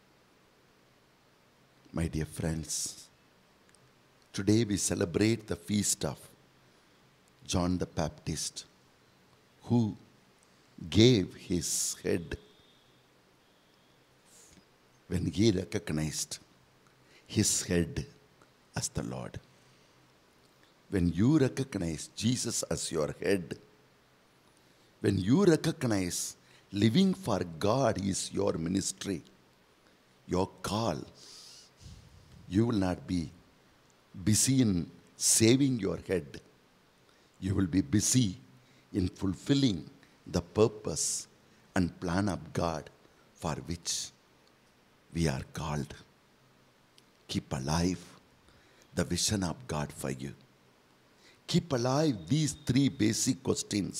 My dear friends, today we celebrate the feast of John the Baptist, who gave his head when he recognized his head as the Lord. When you recognize Jesus as your head, when you recognize living for God is your ministry, your call, you will not be busy in saving your head. You will be busy in fulfilling the purpose and plan of God for which we are called. Keep alive the vision of God for you. Keep alive these 3 basic questions.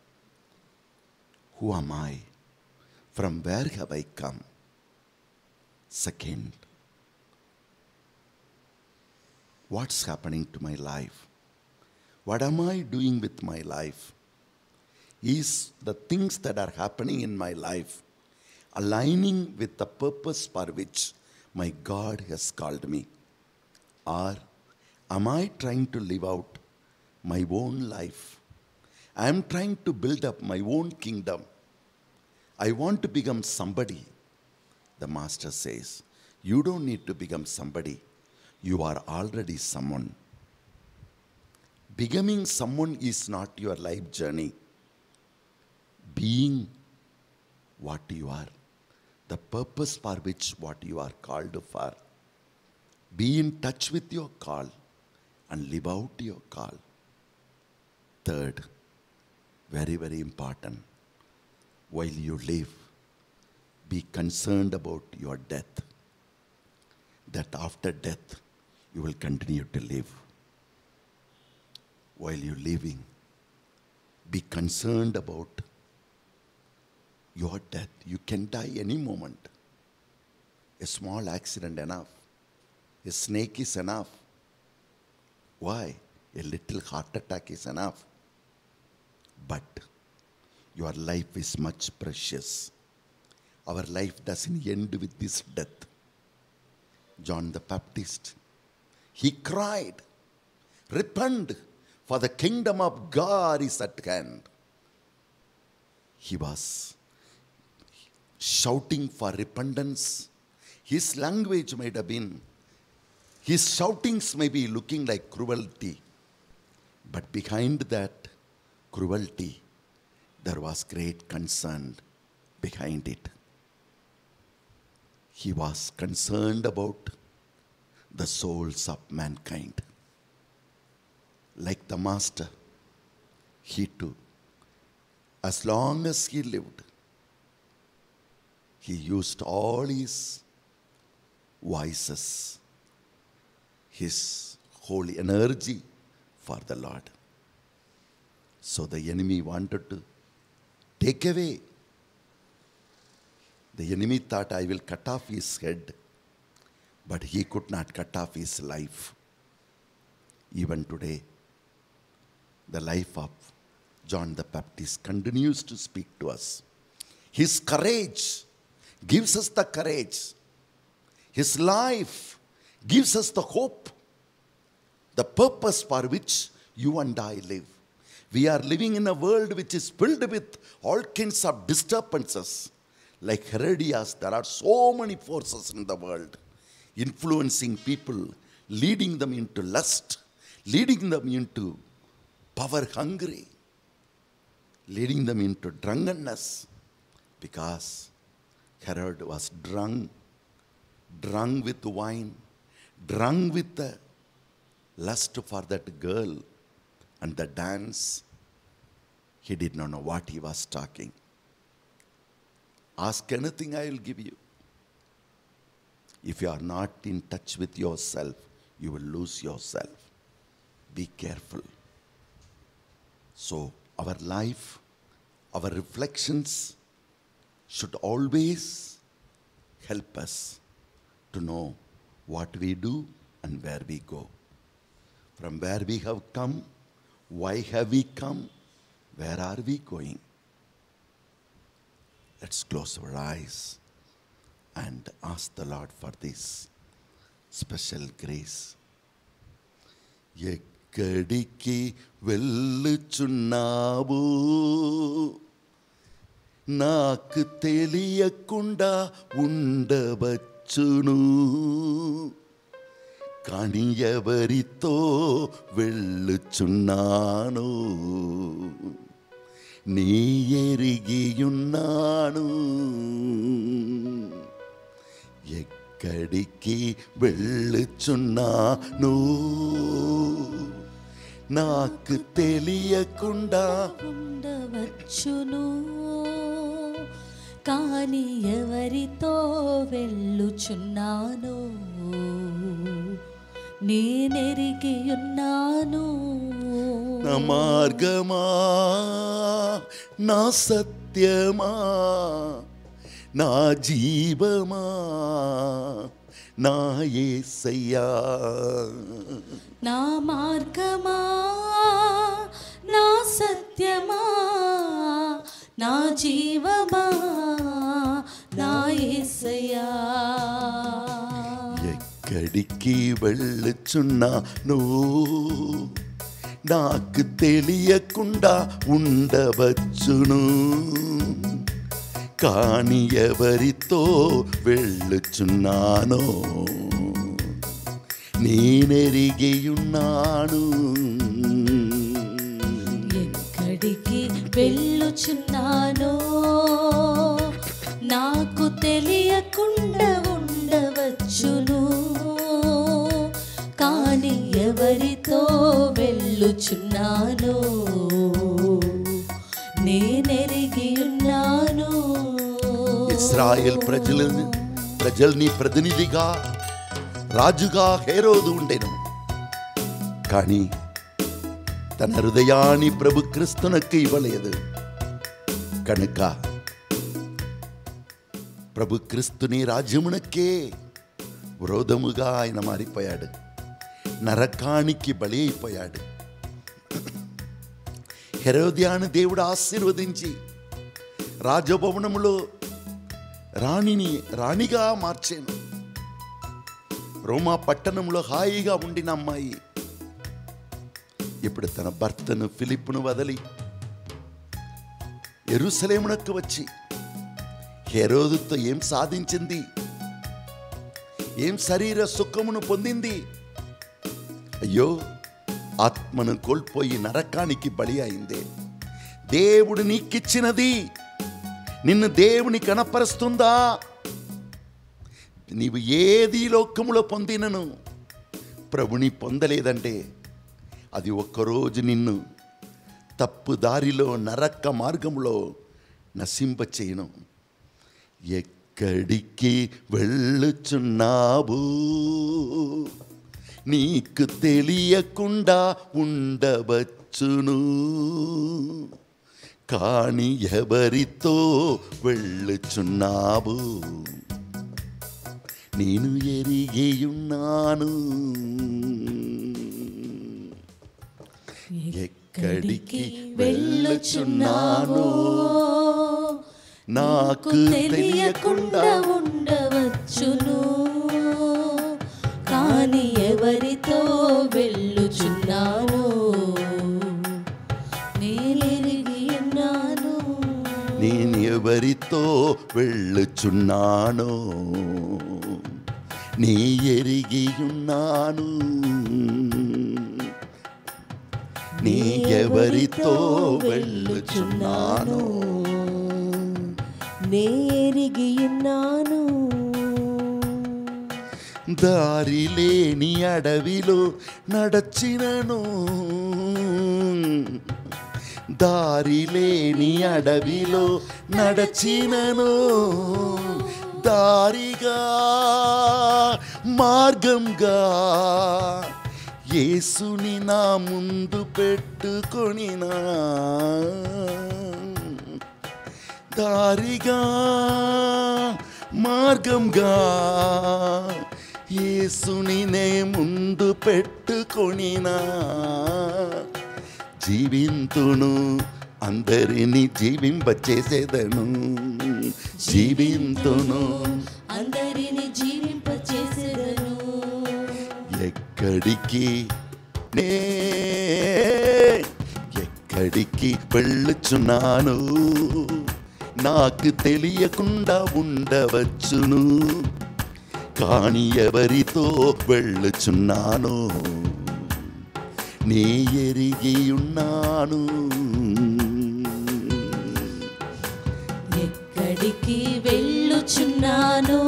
Who am I? From where have I come? Second, what's happening to my life? What am I doing with my life? Is the things that are happening in my life aligning with the purpose for which my God has called me? Or am I trying to live out my own life? I am trying to build up my own kingdom. I want to become somebody. The Master says, you don't need to become somebody. You are already someone. Becoming someone is not your life journey. Being what you are, the purpose for which what you are called for. Be in touch with your call and live out your call. Third, very, very important, while you live, be concerned about your death. That after death, you will continue to live. While you're living, be concerned about your death. You can die any moment. A small accident enough. A snake is enough. Why? A little heart attack is enough. But your life is much precious. Our life doesn't end with this death. John the Baptist, he cried, repent, for the kingdom of God is at hand. He was shouting for repentance. His language might have been, his shoutings may be looking like cruelty, but behind that cruelty, there was great concern behind it. He was concerned about the souls of mankind. Like the master, he too, as long as he lived, he used all his voices, his holy energy for the Lord. So the enemy wanted to take away. The enemy thought, I will cut off his head, but he could not cut off his life. Even today, the life of John the Baptist continues to speak to us. His courage gives us the courage. His life gives us the hope, the purpose for which you and I live. We are living in a world which is filled with all kinds of disturbances. Like Herodias, there are so many forces in the world influencing people, leading them into lust, leading them into power hungry, leading them into drunkenness, because Herod was drunk with wine, drunk with the lust for that girl and the dance. He did not know what he was talking. Ask anything, I will give you. If you are not in touch with yourself, you will lose yourself. Be careful. So our life, our reflections should always help us to know what we do and where we go. From where we have come, why have we come, where are we going? Let's close our eyes and ask the Lord for this special grace. ఎక్కడికి వెళ్ళుచున్నావు నాకు తెలియకుండా ఉండవచ్చును కానీ ఎవరితో వెళ్ళుచున్నాను నీ ఎరిగియున్నాను ఎక్కడికి వెళ్ళుచున్నాను నాకు తెలియకుండా ఉండవచ్చును కానీ ఎవరితో వెళ్ళుచున్నాను నేనెరిగి ఉన్నాను నా మార్గమా నా సత్యమా నా జీవమా నా యేసయ్యా నా మార్గమా నా సత్యమా నా జీవమా నా యేసయ్యా ఎక్కడికి వెళ్ళుచున్నాను నాకు తెలియకుండా ఉండవచ్చును కానీ ఎవరితో వెళ్ళుచున్నానో నేనెరిగియున్నాను ఎక్కడికి వెళ్ళుచున్నానో నాకు తెలియకుండా ఉండవచ్చును కానీ ఎవరితో వెళ్ళుచున్నానో నేనెరిగి ఉన్నాను ఇశ్రాయేల్ ప్రజల్ని ప్రతినిధిగా రాజుగా హేరోదు ఉండెను కానీ తన హృదయాన్ని ప్రభు క్రీస్తునకు ఇవ్వలేదు కనుక ప్రభు క్రీస్తుని రాజ్యమునకే విరోధముగా ఆయన మారిపోయాడు. నరకానికి బలి అయిపోయాడు. హెరోద్యాను దేవుడు ఆశీర్వదించి రాజభవనములో రాణిగా మార్చాను. రోమా పట్టణంలో హాయిగా ఉండిన అమ్మాయి ఇప్పుడు తన భర్తను ఫిలిప్పును వదిలి యెరూషలేమునకు వచ్చి హెరోదుతో ఏం సాధించింది? ఏం శరీర సుఖమును పొందింది? అయ్యో, ఆత్మను కోల్పోయి నరకానికి బలి అయిందే. దేవుడు నీకిచ్చినది నిన్ను దేవుని కనపరుస్తుందా? నీవు ఏది లోకములో పొందినను ప్రభుని పొందలేదంటే అది ఒక్కరోజు నిన్ను తప్పు దారిలో నరక మార్గంలో నశింపచేయను. ఎక్కడికి వెళ్ళుచున్నావు? నీకు తెలియకుండా ఉండవచ్చును, కానీ ఎవరితో వెళ్ళుచున్నావు? నేను ఎరిగి ఉన్నాను. ఎక్కడికి వెళ్ళుచున్నాను నాకు తెలియకుండా ఉండవచ్చును, కానీ ఎవరితో వెళ్ళుచున్నాను నేనెరిగి ఉన్నాను. నేను ఎవరితో వెళ్ళుచున్నాను నీ ఎరిగి ఉన్నాను. నీ ఎవరితో వెళ్ళుచున్నాను నేరిగి ఉన్నాను. దారి లేని అడవిలో నడచినను, దారి లేని అడవిలో నడచినను, దారిగా మార్గంగా యేసుని నా ముందు పెట్టుకొనినా, దారిగా మార్గంగా యేసుని నే ముందు పెట్టుకొనినా, జీవింతును అందరిని జీవింపచేసేదను, జీవింతును అందరిని జీవింపచేసేదను. ఎక్కడికి వెళ్ళుచున్నాను నాకు తెలియకుండా ఉండవచ్చును, కానీ ఎవరితో వెళ్ళుచున్నాను నీ ఎరిగి ఉన్నాను. ఎక్కడికి వెళ్ళుచున్నానో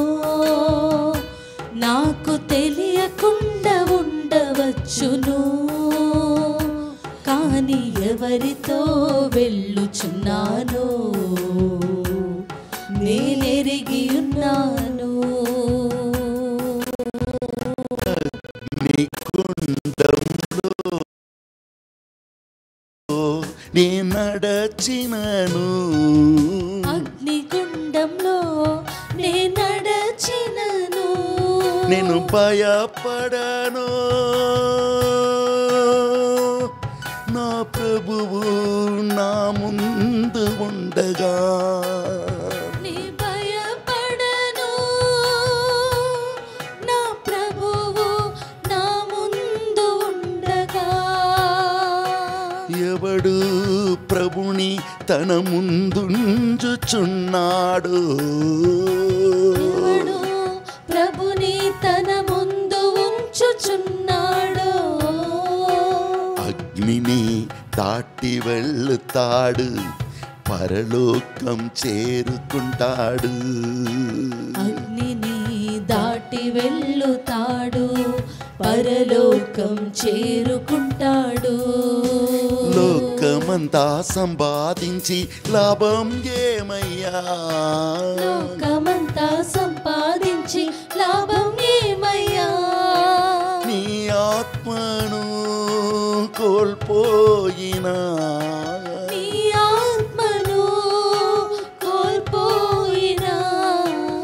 నాకు తెలియకుండా ఉండవచ్చును, కానీ ఎవరితో వెళ్ళుచున్నానో నేనెరిగి ఉన్నాను. నే నడచినను, అగ్నిగుండంలో నే నడచినను, నేను భయపడను, నా ప్రభువు నా ముందు ఉండగా. నీ భయపడను, నా ప్రభువు నా ముందు ఉండగా. ఎవడు ప్రభుని తన ముందుంచుచున్నాడు, ఎవడు ప్రభుని తన ముందు ఉంచుచున్నాడు, అగ్నిని దాటి వెళ్తాడు, పరలోకం చేరుకుంటాడు. అగ్నిని దాటి వెళ్ళుతాడు, పరలోకం చేరుకుంటాడు. లోకమంతా సంపాదించి లాభం ఏమయ్యా, లోకమంతా సంపాదించి లాభం ఏమయ్యా, నీ ఆత్మను కోల్పోయినా, నీ ఆత్మను కోల్పోయినా,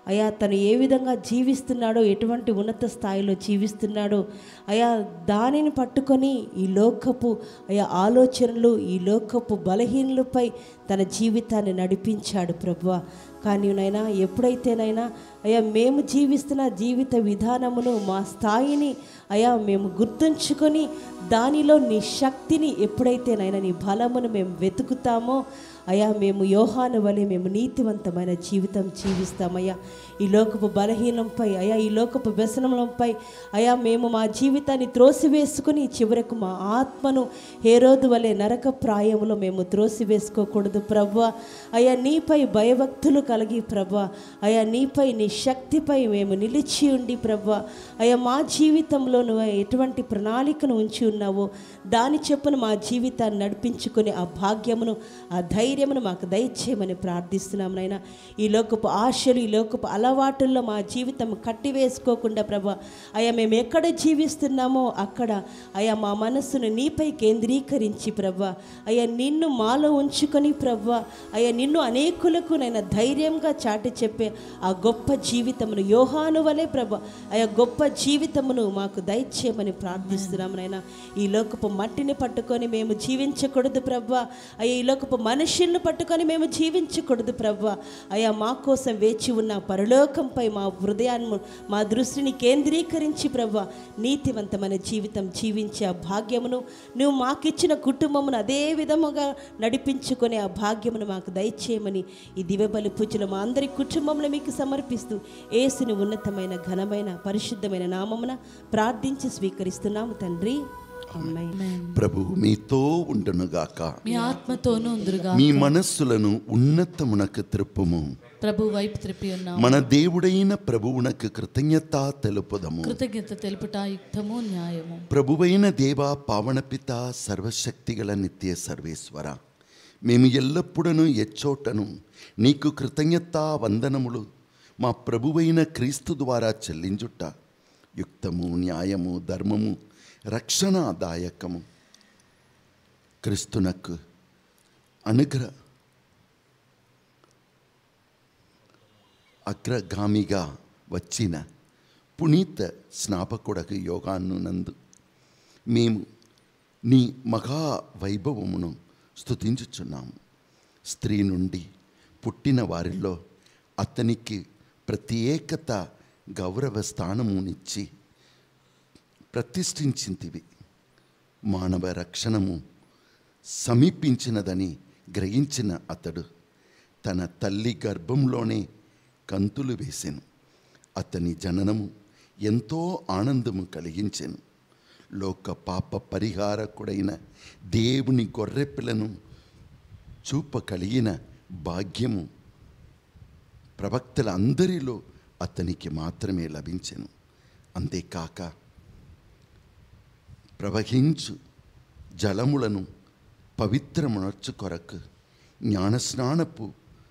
అయా తను ఏ విధంగా జీవిస్తున్నాడో, ఎటువంటి ఉన్నత స్థాయిలో జీవిస్తున్నాడో అయా దానిని పట్టుకొని ఈ లోకపు అయా ఆలోచనలు, ఈ లోకపు బలహీనలపై తన జీవితాన్ని నడిపించాడు ప్రభువా. కానీ నైనా ఎప్పుడైతేనైనా అయా మేము జీవిస్తున్న జీవిత విధానమును, మా స్థాయిని అయా మేము గుర్తుంచుకొని దానిలో నీ శక్తిని ఎప్పుడైతేనైనా నీ బలమును మేము వెతుకుతామో అయా మేము యోహాను వలె మేము నీతివంతమైన జీవితం జీవిస్తామయ్యా. ఈ లోకపు బలహీనంపై అయా, ఈ లోకపు వ్యసనములపై అయా మేము మా జీవితాన్ని త్రోసివేసుకుని చివరకు మా ఆత్మను హేరోదు వలె నరక ప్రాయములో మేము త్రోసివేసుకోకూడదు ప్రభువా. అయా నీపై భయభక్తులు కలిగి ప్రభువా, అయా నీపై నీ శక్తిపై మేము నిలిచి ఉండి ప్రభువా, అయా మా జీవితంలో నువ్వు ఎటువంటి ప్రణాళికను ఉంచి ఉన్నావో దాని చెప్పున మా జీవితాన్ని నడిపించుకునే ఆ భాగ్యమును, ఆ ధైర్యమును మాకు దయచేయమని ప్రార్థిస్తున్నాం నాయనా. ఈ లోకపు ఆశలు, ఈ లోకపు అలవాటుల్లో మా జీవితం కట్టివేసుకోకుండా ప్రభా అయా మేము ఎక్కడ జీవిస్తున్నామో అక్కడ అయా మా మనస్సును నీపై కేంద్రీకరించి ప్రభా అయా నిన్ను మాలో ఉంచుకొని ప్రభా అయా నిన్ను అనేకులకు నైనా ధైర్యంగా చాటి చెప్పే ఆ గొప్ప జీవితమును యోహాను వలె ప్రభా అయా గొప్ప జీవితమును మాకు దయచేయమని ప్రార్థిస్తున్నాం నాయనా. ఈ లోకపు మట్టిని పట్టుకొని మేము జీవించకూడదు ప్రభా అయ్యా, ఈ లోకపు మనుషులను పట్టుకొని మేము జీవించకూడదు ప్రభా అయ్యా. మా కోసం వేచి ఉన్న పరలోకంపై మా హృదయాన్ని, మా దృష్టిని కేంద్రీకరించి ప్రభా నీతివంతమైన జీవితం జీవించే ఆ భాగ్యమును, నువ్వు మాకిచ్చిన కుటుంబమును అదే విధముగా నడిపించుకునే ఆ భాగ్యమును మాకు దయచేయమని ఈ దివ్యబలి పూజలు మా అందరి కుటుంబంలో మీకు సమర్పిస్తూ యేసుని ఉన్నతమైన ఘనమైన పరిశుద్ధమైన నామమున ప్రార్థించి స్వీకరిస్తున్నాము తండ్రి. ప్రభువు మీతో ఉండునుగాక, మీ ఆత్మతోనూ ఉందురుగా. మీ మనస్సులను ఉన్నతమునకు త్రిప్పుము. ప్రభు వైపు త్రిప్పి ఉన్నాము. మన దేవుడైన ప్రభువునకు కృతజ్ఞత తెలుపుదము. కృతజ్ఞత తెలుపుట యుక్తము న్యాయము. ప్రభువైన దేవ పావనపిత సర్వశక్తిగల నిత్య సర్వేశ్వర, మేము ఎల్లప్పుడూ ఎచ్చోటను నీకు కృతజ్ఞత వందనములు మా ప్రభువైన క్రీస్తు ద్వారా చెల్లించుట యుక్తము, న్యాయము, ధర్మము, రక్షణాదాయకము. క్రీస్తునకు అగ్రగామిగా వచ్చిన పునీత స్నాపకుడకు యోగాను నందు మేము నీ మహా వైభవమును స్తుతించుచున్నాము. స్త్రీ నుండి పుట్టిన వారిలో అతనికి ప్రత్యేకత గౌరవ స్థానమునిచ్చి ప్రతిష్ఠించింటివి. మానవ రక్షణము సమీపించినదని గ్రహించిన అతడు తన తల్లి గర్భంలోనే కంతులు వేసెను. అతని జననము ఎంతో ఆనందము కలిగించెను. లోక పాప పరిహారకుడైన దేవుని గొర్రెపిల్లను చూపగలిగిన భాగ్యము ప్రవక్తల అందరిలో అతనికి మాత్రమే లభించెను. అంతేకాక ప్రవహించు జలములను పవిత్రమునర్చు కొరకు జ్ఞానస్నానపు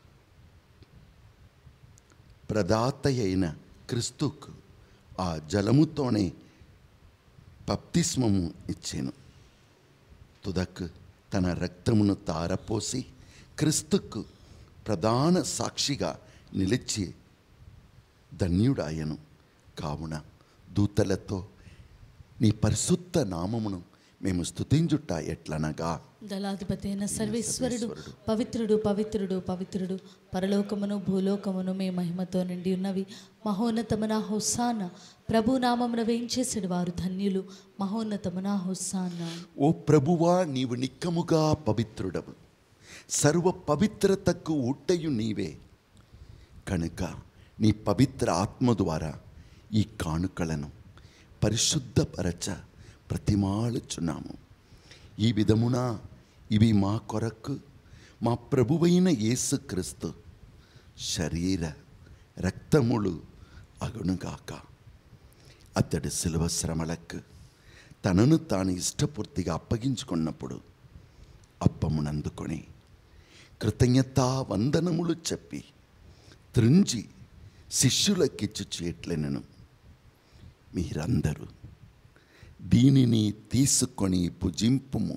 ప్రదాతయైన క్రీస్తుకు ఆ జలముతోనే బప్తిస్మము ఇచ్చెను. తుదకు తన రక్తమును తారపోసి క్రీస్తుకు ప్రధాన సాక్షిగా నిలిచి ధన్యుడాయను. కావున దూతలతో నీ పరిశుద్ధ నామమును మేము స్తుతించుట ఎట్లనగా, దళాధిపతి అయిన సర్వేశ్వరుడు పవిత్రుడు పవిత్రుడు పవిత్రుడు, పరలోకమును భూలోకమును మీ మహిమతో నిండి ఉన్నవి. మహోన్నతమున హోసానా, ప్రభు నామమున వేయించేసడు వారు ధన్యులు. మహోన్నతమున హోసానా. ఓ ప్రభువా, నీవు నిక్కముగా పవిత్రుడవు, సర్వ పవిత్రతకు ఊటయు నీవే. కనుక నీ పవిత్ర ఆత్మ ద్వారా ఈ కానుకలను పరిశుద్ధపరచ ప్రతిమాలుచున్నాము. ఈ విధమున ఇవి మా కొరకు మా ప్రభువైన యేసుక్రీస్తు శరీర రక్తములు అగునుగాక. అతడు శిలువ శ్రమలకు తనను తాను ఇష్టపూర్తిగా అప్పగించుకున్నప్పుడు అప్పమునందుకొని కృతజ్ఞతా వందనములు చెప్పి త్రుంచి శిష్యులకిచ్చుచు ఎట్లెనెను, మీరందరూ దీనిని తీసుకొని భుజింపుము.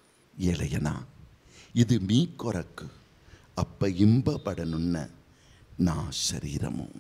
ఎలయనా ఇది మీ కొరకు అప్పగింపబడనున్న నా శరీరము.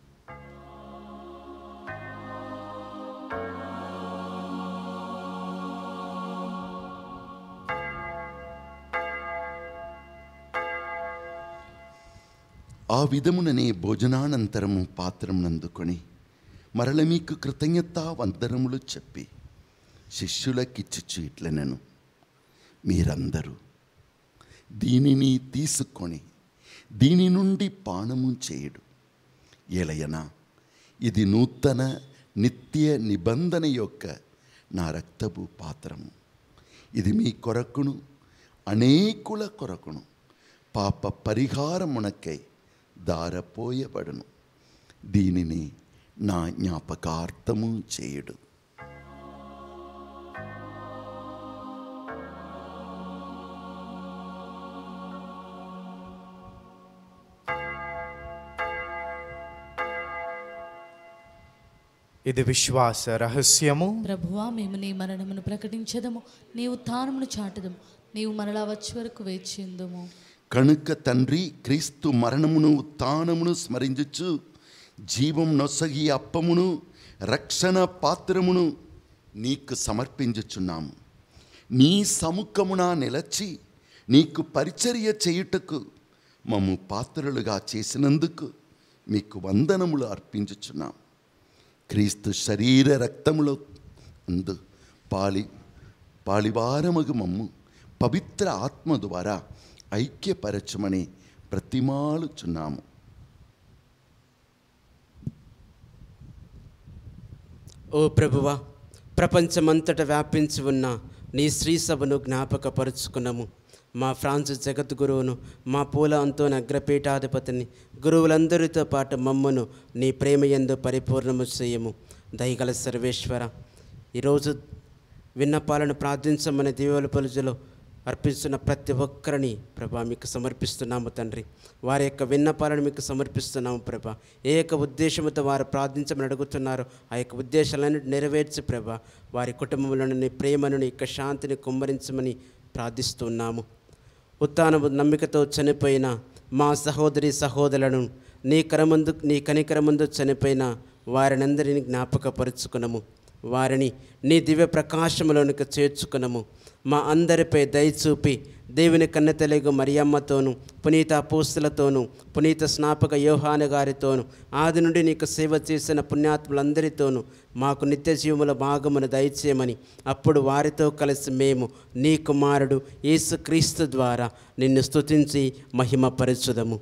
ఆ విధముననే భోజనానంతరము పాత్రమునందుకొని మరల మీకు కృతజ్ఞతా వందనములు చెప్పి శిష్యులకిచ్చుచు ఇట్లనెను, మీరందరూ దీనిని తీసుకొని దీని నుండి పానము చేయుడు. ఎలయనా ఇది నూతన నిత్య నిబంధన యొక్క నా రక్తపు పాత్రము. ఇది మీ కొరకును అనేకుల కొరకును పాప పరిహారమునకై దారపోయబడును. దీనిని నా జ్ఞాపకార్థము చేయుడు. ఇది విశ్వాస రహస్యము. ప్రభువా, మేము నీ మరణమును ప్రకటించదము, నీ ఉత్థానమును చాటదము, నీవు మరలా వచ్చే వరకు వేచిందుము. కనుక తండ్రి, క్రీస్తు మరణమును ఉత్థానమును స్మరించుచు జీవం నొసగి అప్పమును రక్షణ పాత్రమును నీకు సమర్పించుచున్నాము. నీ సముఖమున నిలచి నీకు పరిచర్య చేయుటకు మమ్ము పాత్రలుగా చేసినందుకు మీకు వందనములు అర్పించుచున్నాం. క్రీస్తు శరీర రక్తములో అందు పాలివారమగు మమ్ము పవిత్ర ఆత్మ ద్వారా ఐక్యపరచమని ప్రతిమాలుచున్నాము. ఓ ప్రభువా, ప్రపంచమంతట వ్యాపించి ఉన్న నీ శ్రీ సభను జ్ఞాపకపరుచుకున్నాము. మా ఫ్రాన్సిస్ జగద్గురువును, మా పూల అంతోని అగ్రపీఠాధిపతిని, గురువులందరితో పాటు మమ్మను నీ ప్రేమయందు పరిపూర్ణము చేయము. దయగల సర్వేశ్వర, ఈరోజు విన్నపాలను ప్రార్థించమని దివ్యబలిలో అర్పిస్తున్న ప్రతి ఒక్కరిని ప్రభా మీకు సమర్పిస్తున్నాము తండ్రి. వారి యొక్క విన్నపాలను మీకు సమర్పిస్తున్నాము ప్రభా. ఏ యొక్క ఉద్దేశంతో వారు ప్రార్థించమని అడుగుతున్నారో ఆ యొక్క ఉద్దేశాలను నెరవేర్చి ప్రభా వారి కుటుంబంలోని నీ ప్రేమను, నీ యొక్క శాంతిని కుమ్మరించమని ప్రార్థిస్తున్నాము. ఉత్థానము నమ్మికతో చనిపోయిన మా సహోదరి సహోదరులను నీ కనికరమందు చనిపోయిన వారినందరినీ జ్ఞాపకపరుచుకునము. వారిని నీ దివ్య ప్రకాశములోనికి చేర్చుకునము. మా అందరిపై దయచూపి దేవుని కన్నెతెలుగు మరియమ్మతోనూ, పునీత అపోస్తులతోనూ, పునీత స్నాపక యోహాను గారితోనూ, ఆది నుండి నీకు సేవ చేసిన పుణ్యాత్ములందరితోనూ మాకు నిత్య జీవముల భాగమును దయచేయమని, అప్పుడు వారితో కలిసి మేము నీ కుమారుడు యేసుక్రీస్తు ద్వారా నిన్ను స్తుతించి మహిమపరచుదము.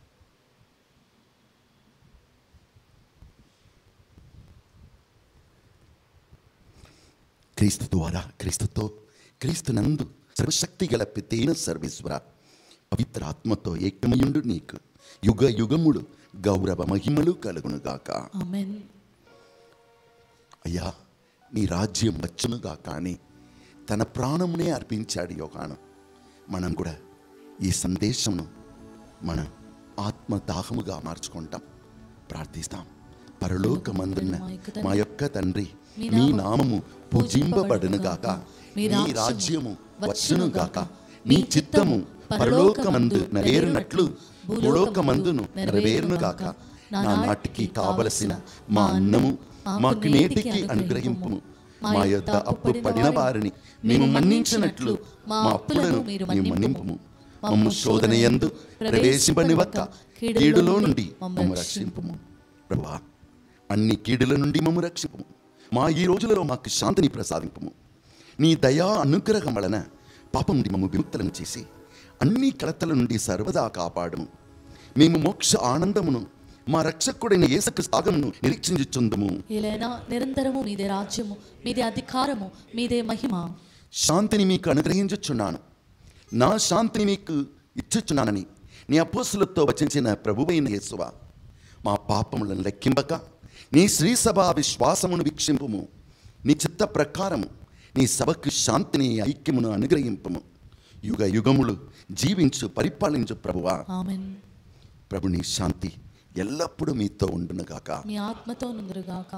క్రీస్తు ద్వారా, క్రీస్తుతో, క్రీస్తునందు సర్వశక్తి గల పితైన సర్వేశ్వర పవిత్ర ఆత్మతో ఏకమయుండు నీకు యుగ యుగములు గౌరవ మహిమలు కలుగునుగాక. ఆమేన్. అయ్యా, నీ రాజ్యం వచ్చునుగాక అని తన ప్రాణమునే అర్పించాడు యోహాను. మనం కూడా ఈ సందేశమును మనం ఆత్మదాహముగా మార్చుకుంటాం. ప్రార్థిస్తాం. పరలోకమందున్న మా యొక్క తండ్రి, మీ నామము పూజింపబడునుగాక, మీ రాజ్యము వచ్చునుగాక, మీ చిత్తము పరలోకమందు నెరవేరునట్లు భూలోకమందును నెరవేరునుగాక. నా నాటికి కావలసిన మా అన్నము మాకు నేటికి అనుగ్రహింపుము. మా యొద్ద అప్పు పడిన వారిని మేము మన్నించినట్లు మా అప్పులను మీరు మన్నింపుము. మమ్ము శోధన యందు ప్రవేశింపనివ్వక కీడులో నుండి మమ్ము రక్షింపుము. ప్రభువా, అన్ని కీడుల నుండి మమ్ము రక్షింపుము. మా ఈ రోజులలో మాకు శాంతిని ప్రసాదింపుము. నీ దయా అనుగ్రహం వలన పాపం నుండి మమ్ము విముక్తులను చేసి అన్ని కలతల నుండి సర్వదా కాపాడుము. మేము మోక్ష ఆనందమును మా రక్షకుడైన యేసుక్రీస్తు ఆగమనమును నిరీక్షించుచుందుము. ఏలైనా నిరంతరము మీదే రాజ్యము, మీదే అధికారము, మీదే మహిమ. శాంతిని మీకు అనుగ్రహించుచున్నాను, నా శాంతిని మీకు ఇచ్చుచున్నానని నీ అపోస్తలులతో వచించిన ప్రభువైన యేసువా, మా పాపములను లెక్కింపక నీ శ్రీ సభ విశ్వాసమును వీక్షింపుము. నీ చిత్త ప్రకారము నీ సభకు శాంతిని ఐక్యమును అనుగ్రహింపుము. యుగ యుగములు జీవించు పరిపాలించు ప్రభువా. ఆమేన్. ప్రభు, నీ శాంతి ఎల్లప్పుడూ మీతో ఉండునుగాక. మీ ఆత్మతో నుందురుగాక.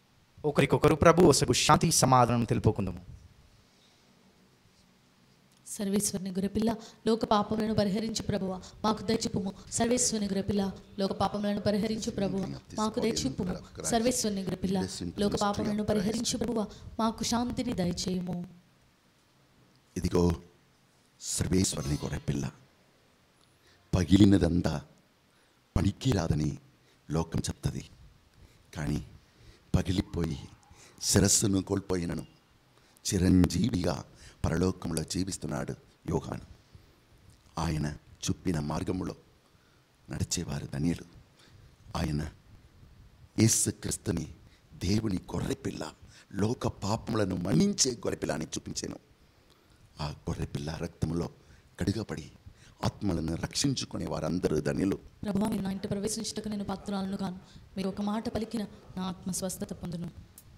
ఒకరికొకరు ప్రభు శాంతి సమాధానం తెలుపుకుందాము. సర్వేశ్వరుని గురపిల్ల లోక పాపములను పరిహరించు ప్రభువ మాకు దయచూపుము. సర్వేశ్వరుని గురపిల్ల లోక పాపములను పరిహరించు ప్రభువ మాకు దయచూపుము. సర్వేశ్వరుని గురపిల్ల లోక పాపములను పరిహరించు ప్రభువ మాకు శాంతిని దయచేయుము. ఇదిగో సర్వేశ్వరుని గొర్రెపిల్ల, పగిలినదంతా పనికి రాదని లోకం చెప్తుంది. కానీ పగిలిపోయి శిరస్సును కోల్పోయినను చిరంజీవిగా పరలోకంలో జీవిస్తున్నాడు యోహాను. ఆయన చూపిన మార్గములో నడిచేవారు ధన్యులు. ఆయన యేసుక్రీస్తుని దేవుని గొర్రెపిల్ల, లోక పాపములను మన్నించే గొర్రెపిల్ల అని చూపించాను. ఆ గొర్రెపిల్ల రక్తంలో కడుగపడి ఆత్మలను రక్షించుకునే వారందరూ ధన్యులు. ప్రభువా, మీరు నా ఇంట ప్రవేశించుటకు నేను పాత్రురాలను కాను. మీరు ఒక మాట పలికిన నా ఆత్మ స్వస్థత పొందును.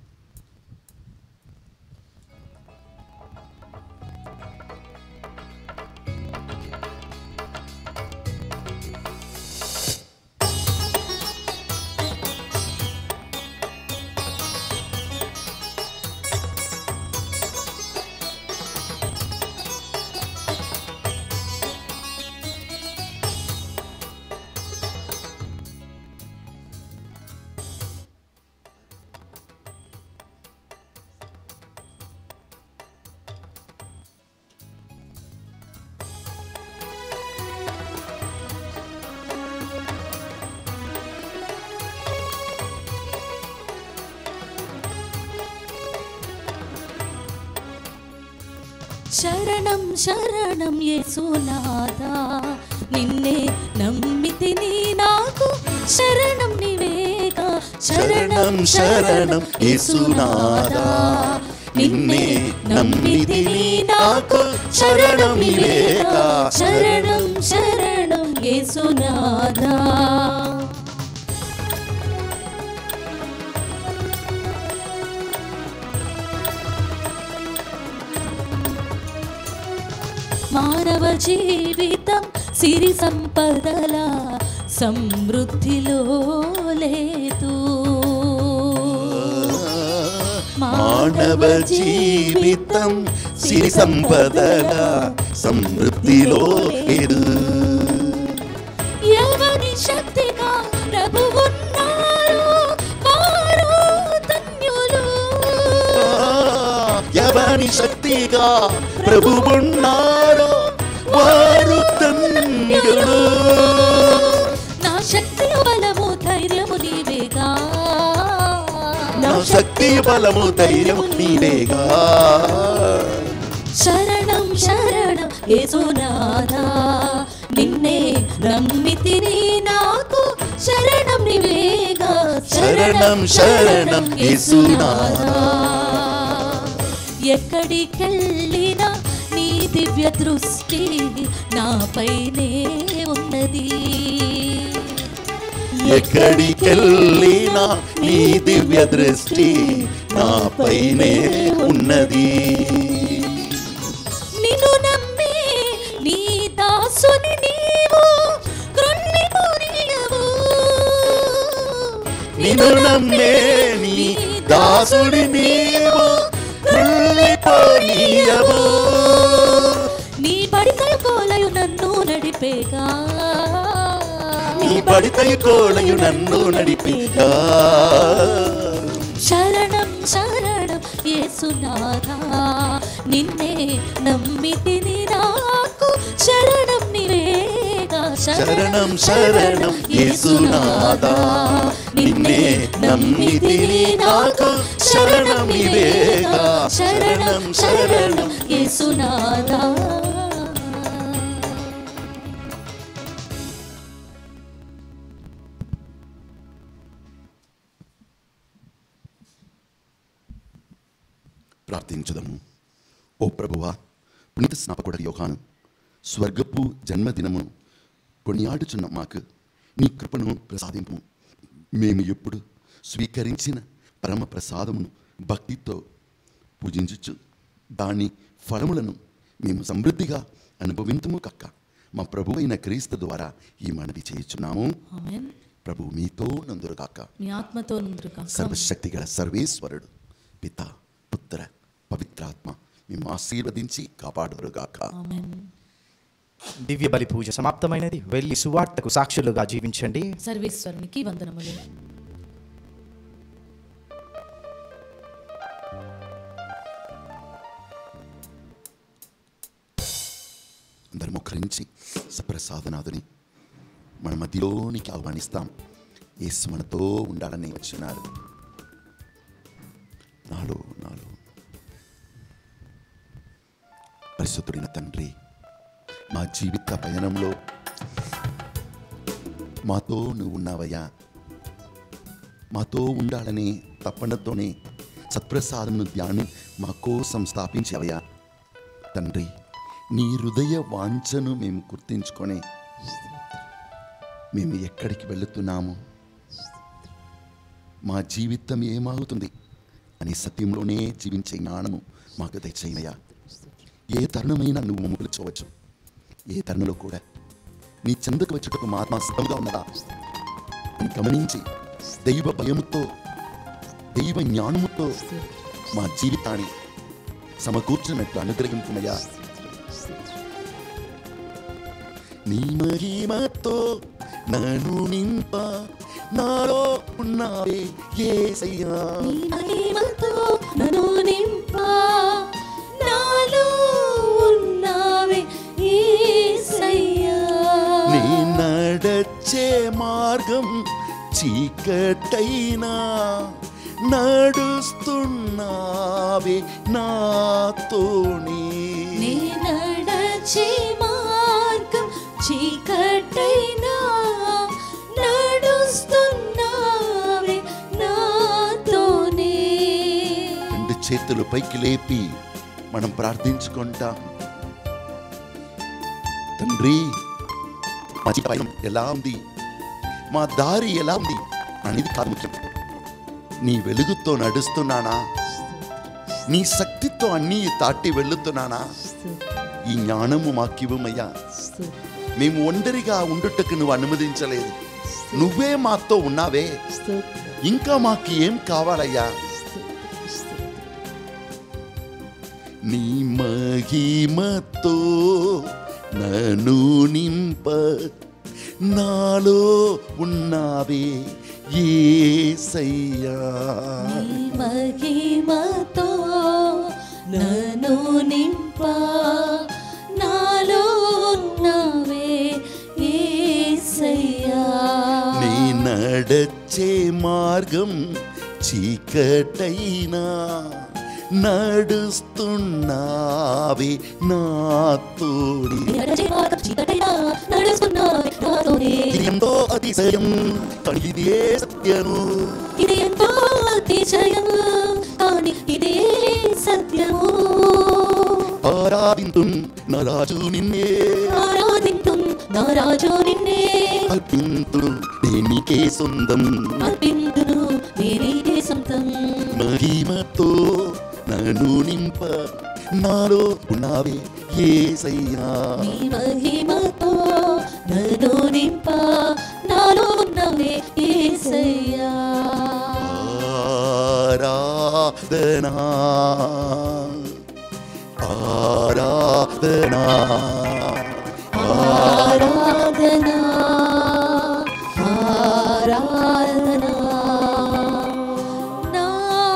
శరణం శరణం యేసునాథా, నిన్నే నమ్మితిని నాకు శరణం నీవేగా. శరణం శరణం యేసునాథా, నిన్నే నమ్మితిని నాకు శరణం నీవేగా. శరణం శరణం యేసునాథా. మానవ జీవితం సిరి సంపదల సమృద్ధిలో లేదు. మానవ జీవితం సిరి సంపదల సమృద్ధిలో లేదు. ఎవరి శక్తిగా ప్రభువున్నారు వారు ధన్యులు. ఎవరి శక్తిగా ప్రభువున్నారు వారు ధన్యులు. నా శక్తి బలము ధైర్యము నీవేగా. నా శక్తి బలము ధైర్యము నీవేగా. శరణం శరణం యేసునాథా, నిన్నే నమ్మితిని నాకు శరణం నీవేగా. శరణం శరణం యేసునాథా. ఎక్కడికెళ్ళినా నీ దివ్య దృష్టి నాపైనే ఉన్నది. ఎక్కడికెళ్ళినా నీ దివ్య దృష్టి నాపైనే ఉన్నది. నిన్ను నమ్మి నీ దాసుని నీవు కృంగిపోనీయవు. నిన్ను నమ్మే నీ దాసుడి నీవు కృంగిపోనీయవు. నీ బడికల కోలయు నన్ను నడిపేగా. నీ బడితై కోలయు నన్ను నడిపేగా. శరణం శరణం యేసునాథా, నిన్నే నమ్మితిని నాకు శరణం నీవేగా. శరణం శరణం యేసునాథా, నిన్నే నమ్మితిని నాకు శరణం నీవేగా. శరణం శరణం యేసునాథా. ప్రార్థించుదము. ఓ ప్రభువా, పునీత స్నాపకుడ యోహాను స్వర్గపు జన్మదినమును కొనియాడుచున్న మాకు నీ కృపను ప్రసాదింపు. మేము ఎప్పుడు స్వీకరించిన పరమ ప్రసాదమును భక్తితో పూజించుచు దాని ఫలములను మేము సమృద్ధిగా అనుభవింతుము కక్క. మా ప్రభు అయిన క్రీస్తు ద్వారా ఈ మనవి చేయుచున్నాము. ఆమేన్. ప్రభు మీతో నందురు కాక. మీ ఆత్మతో నుందురుగాక. సర్వశక్తిగల సర్వేశ్వరుడు పిత పుత్ర పవిత్రాత్మ మేము ఆశీర్వదించి కాపాడుదురుగాక. ఆమేన్. దివ్య బలి పూజ సమాప్తమైనది. వెళ్ళి సువార్తకు సాక్షులుగా జీవించండి. సర్వేశ్వరునికి వందనములు. అందరు మోకరించి సప్రసాదనాథుని మన మధ్యలోనికి ఆహ్వానిస్తాం. యేసు మనతో ఉండాలని వచ్చినాడు. నాలో పరిశుద్ధుడైన తండ్రి, మా జీవిత పయనంలో మాతో నువ్వు ఉన్నావయ్యా. మాతో ఉండాలని తప్పనతోనే సత్ప్రసాదను ధ్యానం మా కోసం స్థాపించావయ్యా. తండ్రి, నీ హృదయ వాంఛను మేము గుర్తించుకొని మేము ఎక్కడికి వెళుతున్నాము, మా జీవితం ఏమవుతుంది అనే సత్యంలోనే జీవించే జ్ఞానము మాకు దయచేయనయ్యా. ఏ తరుణమైనా నువ్వు మమ్మల్ని పిలుచవచ్చు. ఏ తరుణంలో కూడా నీ చెందకు వచ్చుటకు మా ఆత్మ సిద్ధంగా ఉన్నదా అని గమనించి దైవ భయముతో దైవ జ్ఞానముతో మా జీవితాన్ని సమకూర్చినట్టు అనుగ్రహింపునయ్యా. నీ మహిమతో నన్ను నింప, నాలో ఉన్నావే యేసయ్యా. నీ మహిమతో నన్ను నింప, నాలో ఉన్నావే యేసయ్యా. నీ నడచే మార్గం చీకటైనా నడుస్తున్నావే నాతోనే. నీ నడచే మార్గం చీకటైనా నడుస్తున్నావే నాతోనే. రెండు చేతులు పైకి లేపి మనం ప్రార్థించుకుంటాం. తండ్రి, మా జీవితం ఎలా ఉంది, మా దారి ఎలా ఉంది అనేది కాదు ముఖ్యం. నీ వెలుగుతో నడుస్తున్నానా, నీ శక్తితో అన్నీ దాటి వెళుతున్నానా? ఈ జ్ఞానము మాకివ్వమయ్యా. మేము ఒంటరిగా ఉండుటకు నువ్వు అనుమతించలేదు. నువ్వే మాతో ఉన్నావే, ఇంకా మాకు ఏం కావాలయ్యా? నీ మహిమతో నన్ను నింప, నాలో ఉన్నావే యేసయ్యా. నీ మహిమతో నన్ను నింప, నాలో ఉన్నావే యేసయ్యా. నీ నడచే మార్గం చీకటైనా నడుస్తున్నావే నాతోనే. నడచే మార్గం చీకటైనా నడుస్తున్నావే నాతోనే. ఇది ఎంతో అతిశయం, కానీ ఇదే సత్యము. ఇది ఎంతో అతిశయము, కానీ ఇదే సత్యము. ఆరాధింతుం నా రాజు నిన్నే, ఆరాధింతుం నా రాజు నిన్నే. అర్పింతుడు నీకే సొంతం, అర్పింతును నీకే సొంతం. మహిమతో నన్ను నింప, నాలో ఉన్నావే యేసయ్యా. నీ మహిమతో నన్ను నింప, నాలో ఉన్నావే యేసయ్యా. ఆరాధనా ఆరాధనా ఆరాధనా ఆరాధనా. నా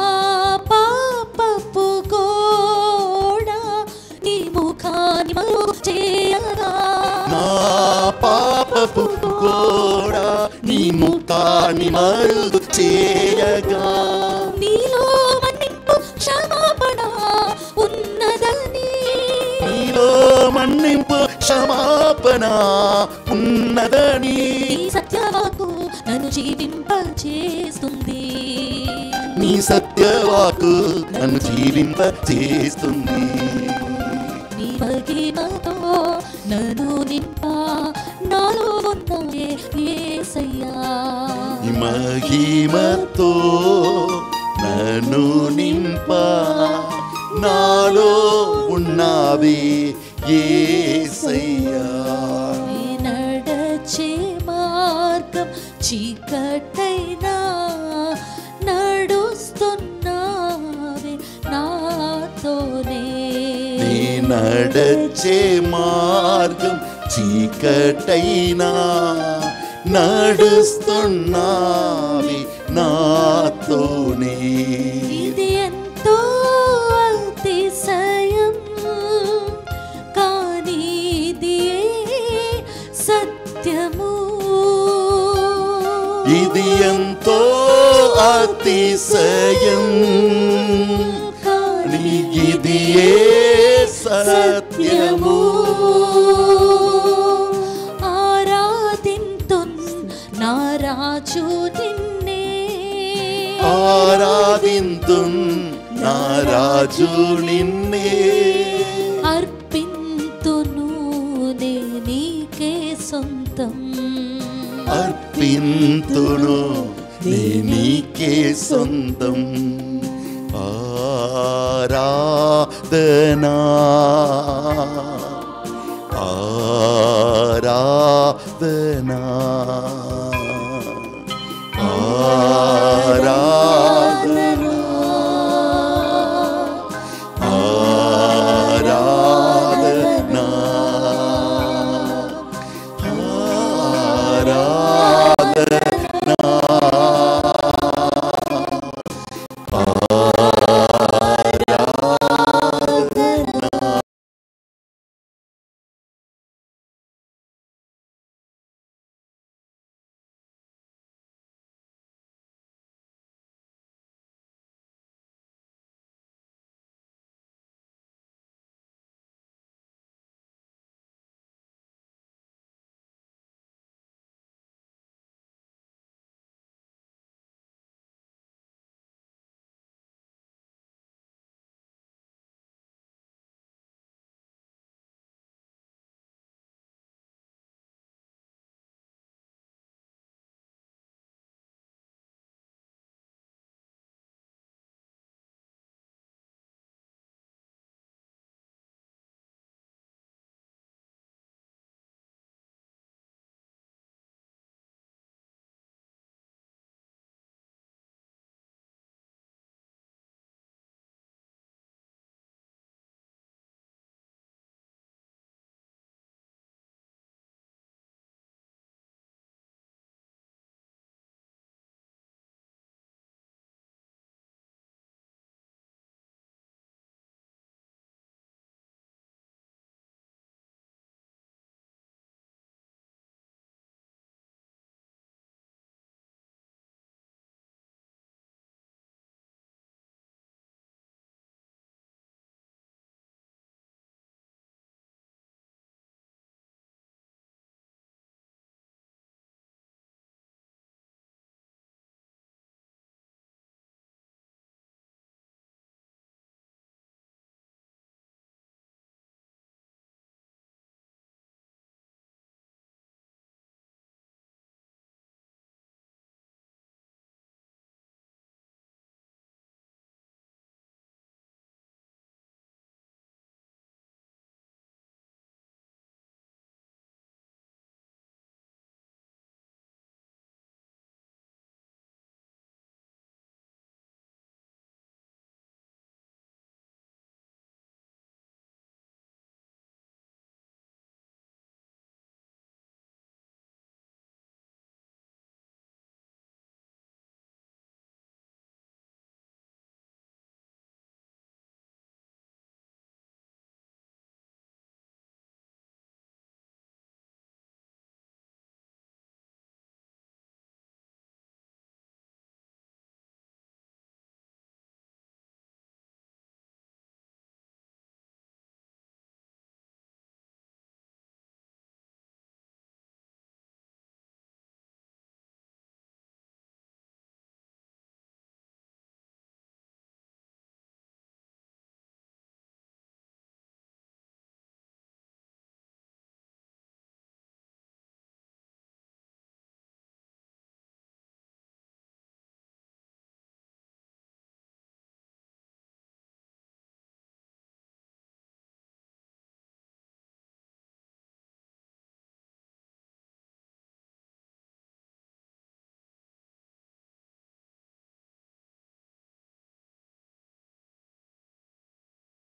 పాపపు గోడా నీ ముఖాన్ని మరుగు చేయగా, నా పాపపు గోడా నీ ముఖాన్ని మరుగు చేయగా, నీలో మన్నింపు క్షమాపణ ఉన్నదని, నీలో మన్నింపు క్షమాపణ ఉన్నదని. నీ సత్యవాకు నన్ను జీవింపచేస్తుంది. నీ సత్యవాకు నన్ను జీవింపచేస్తుంది. నీ మహిమతో నన్ను నింప, నాలో ఉన్నావే యేసయ్యా. నీ మహిమతో నన్ను నింప, నాలో ఉన్నావే యేసయ్యా. నీ నడచే మార్గం చీకటైనా నడుస్తున్నావే నాతోనే. నడచే మార్గం చీకటైనా నడుస్తున్నావి నాతోనే. ఇది ఎంతో అతిశయం, కానీ ఇది సత్యము. ఇది ఎంతో అతిశయం, కానీ ఇది సత్యము. ఆరాధింతున్ నా రాజు నిన్నే, ఆరాధింతున్ నా రాజు నిన్నే. అర్పింతును నే నీకే సొంతం, అర్పింతును నే నీకే సొంతం. ఆరాధనా ఆరాధనా ఆరాధనా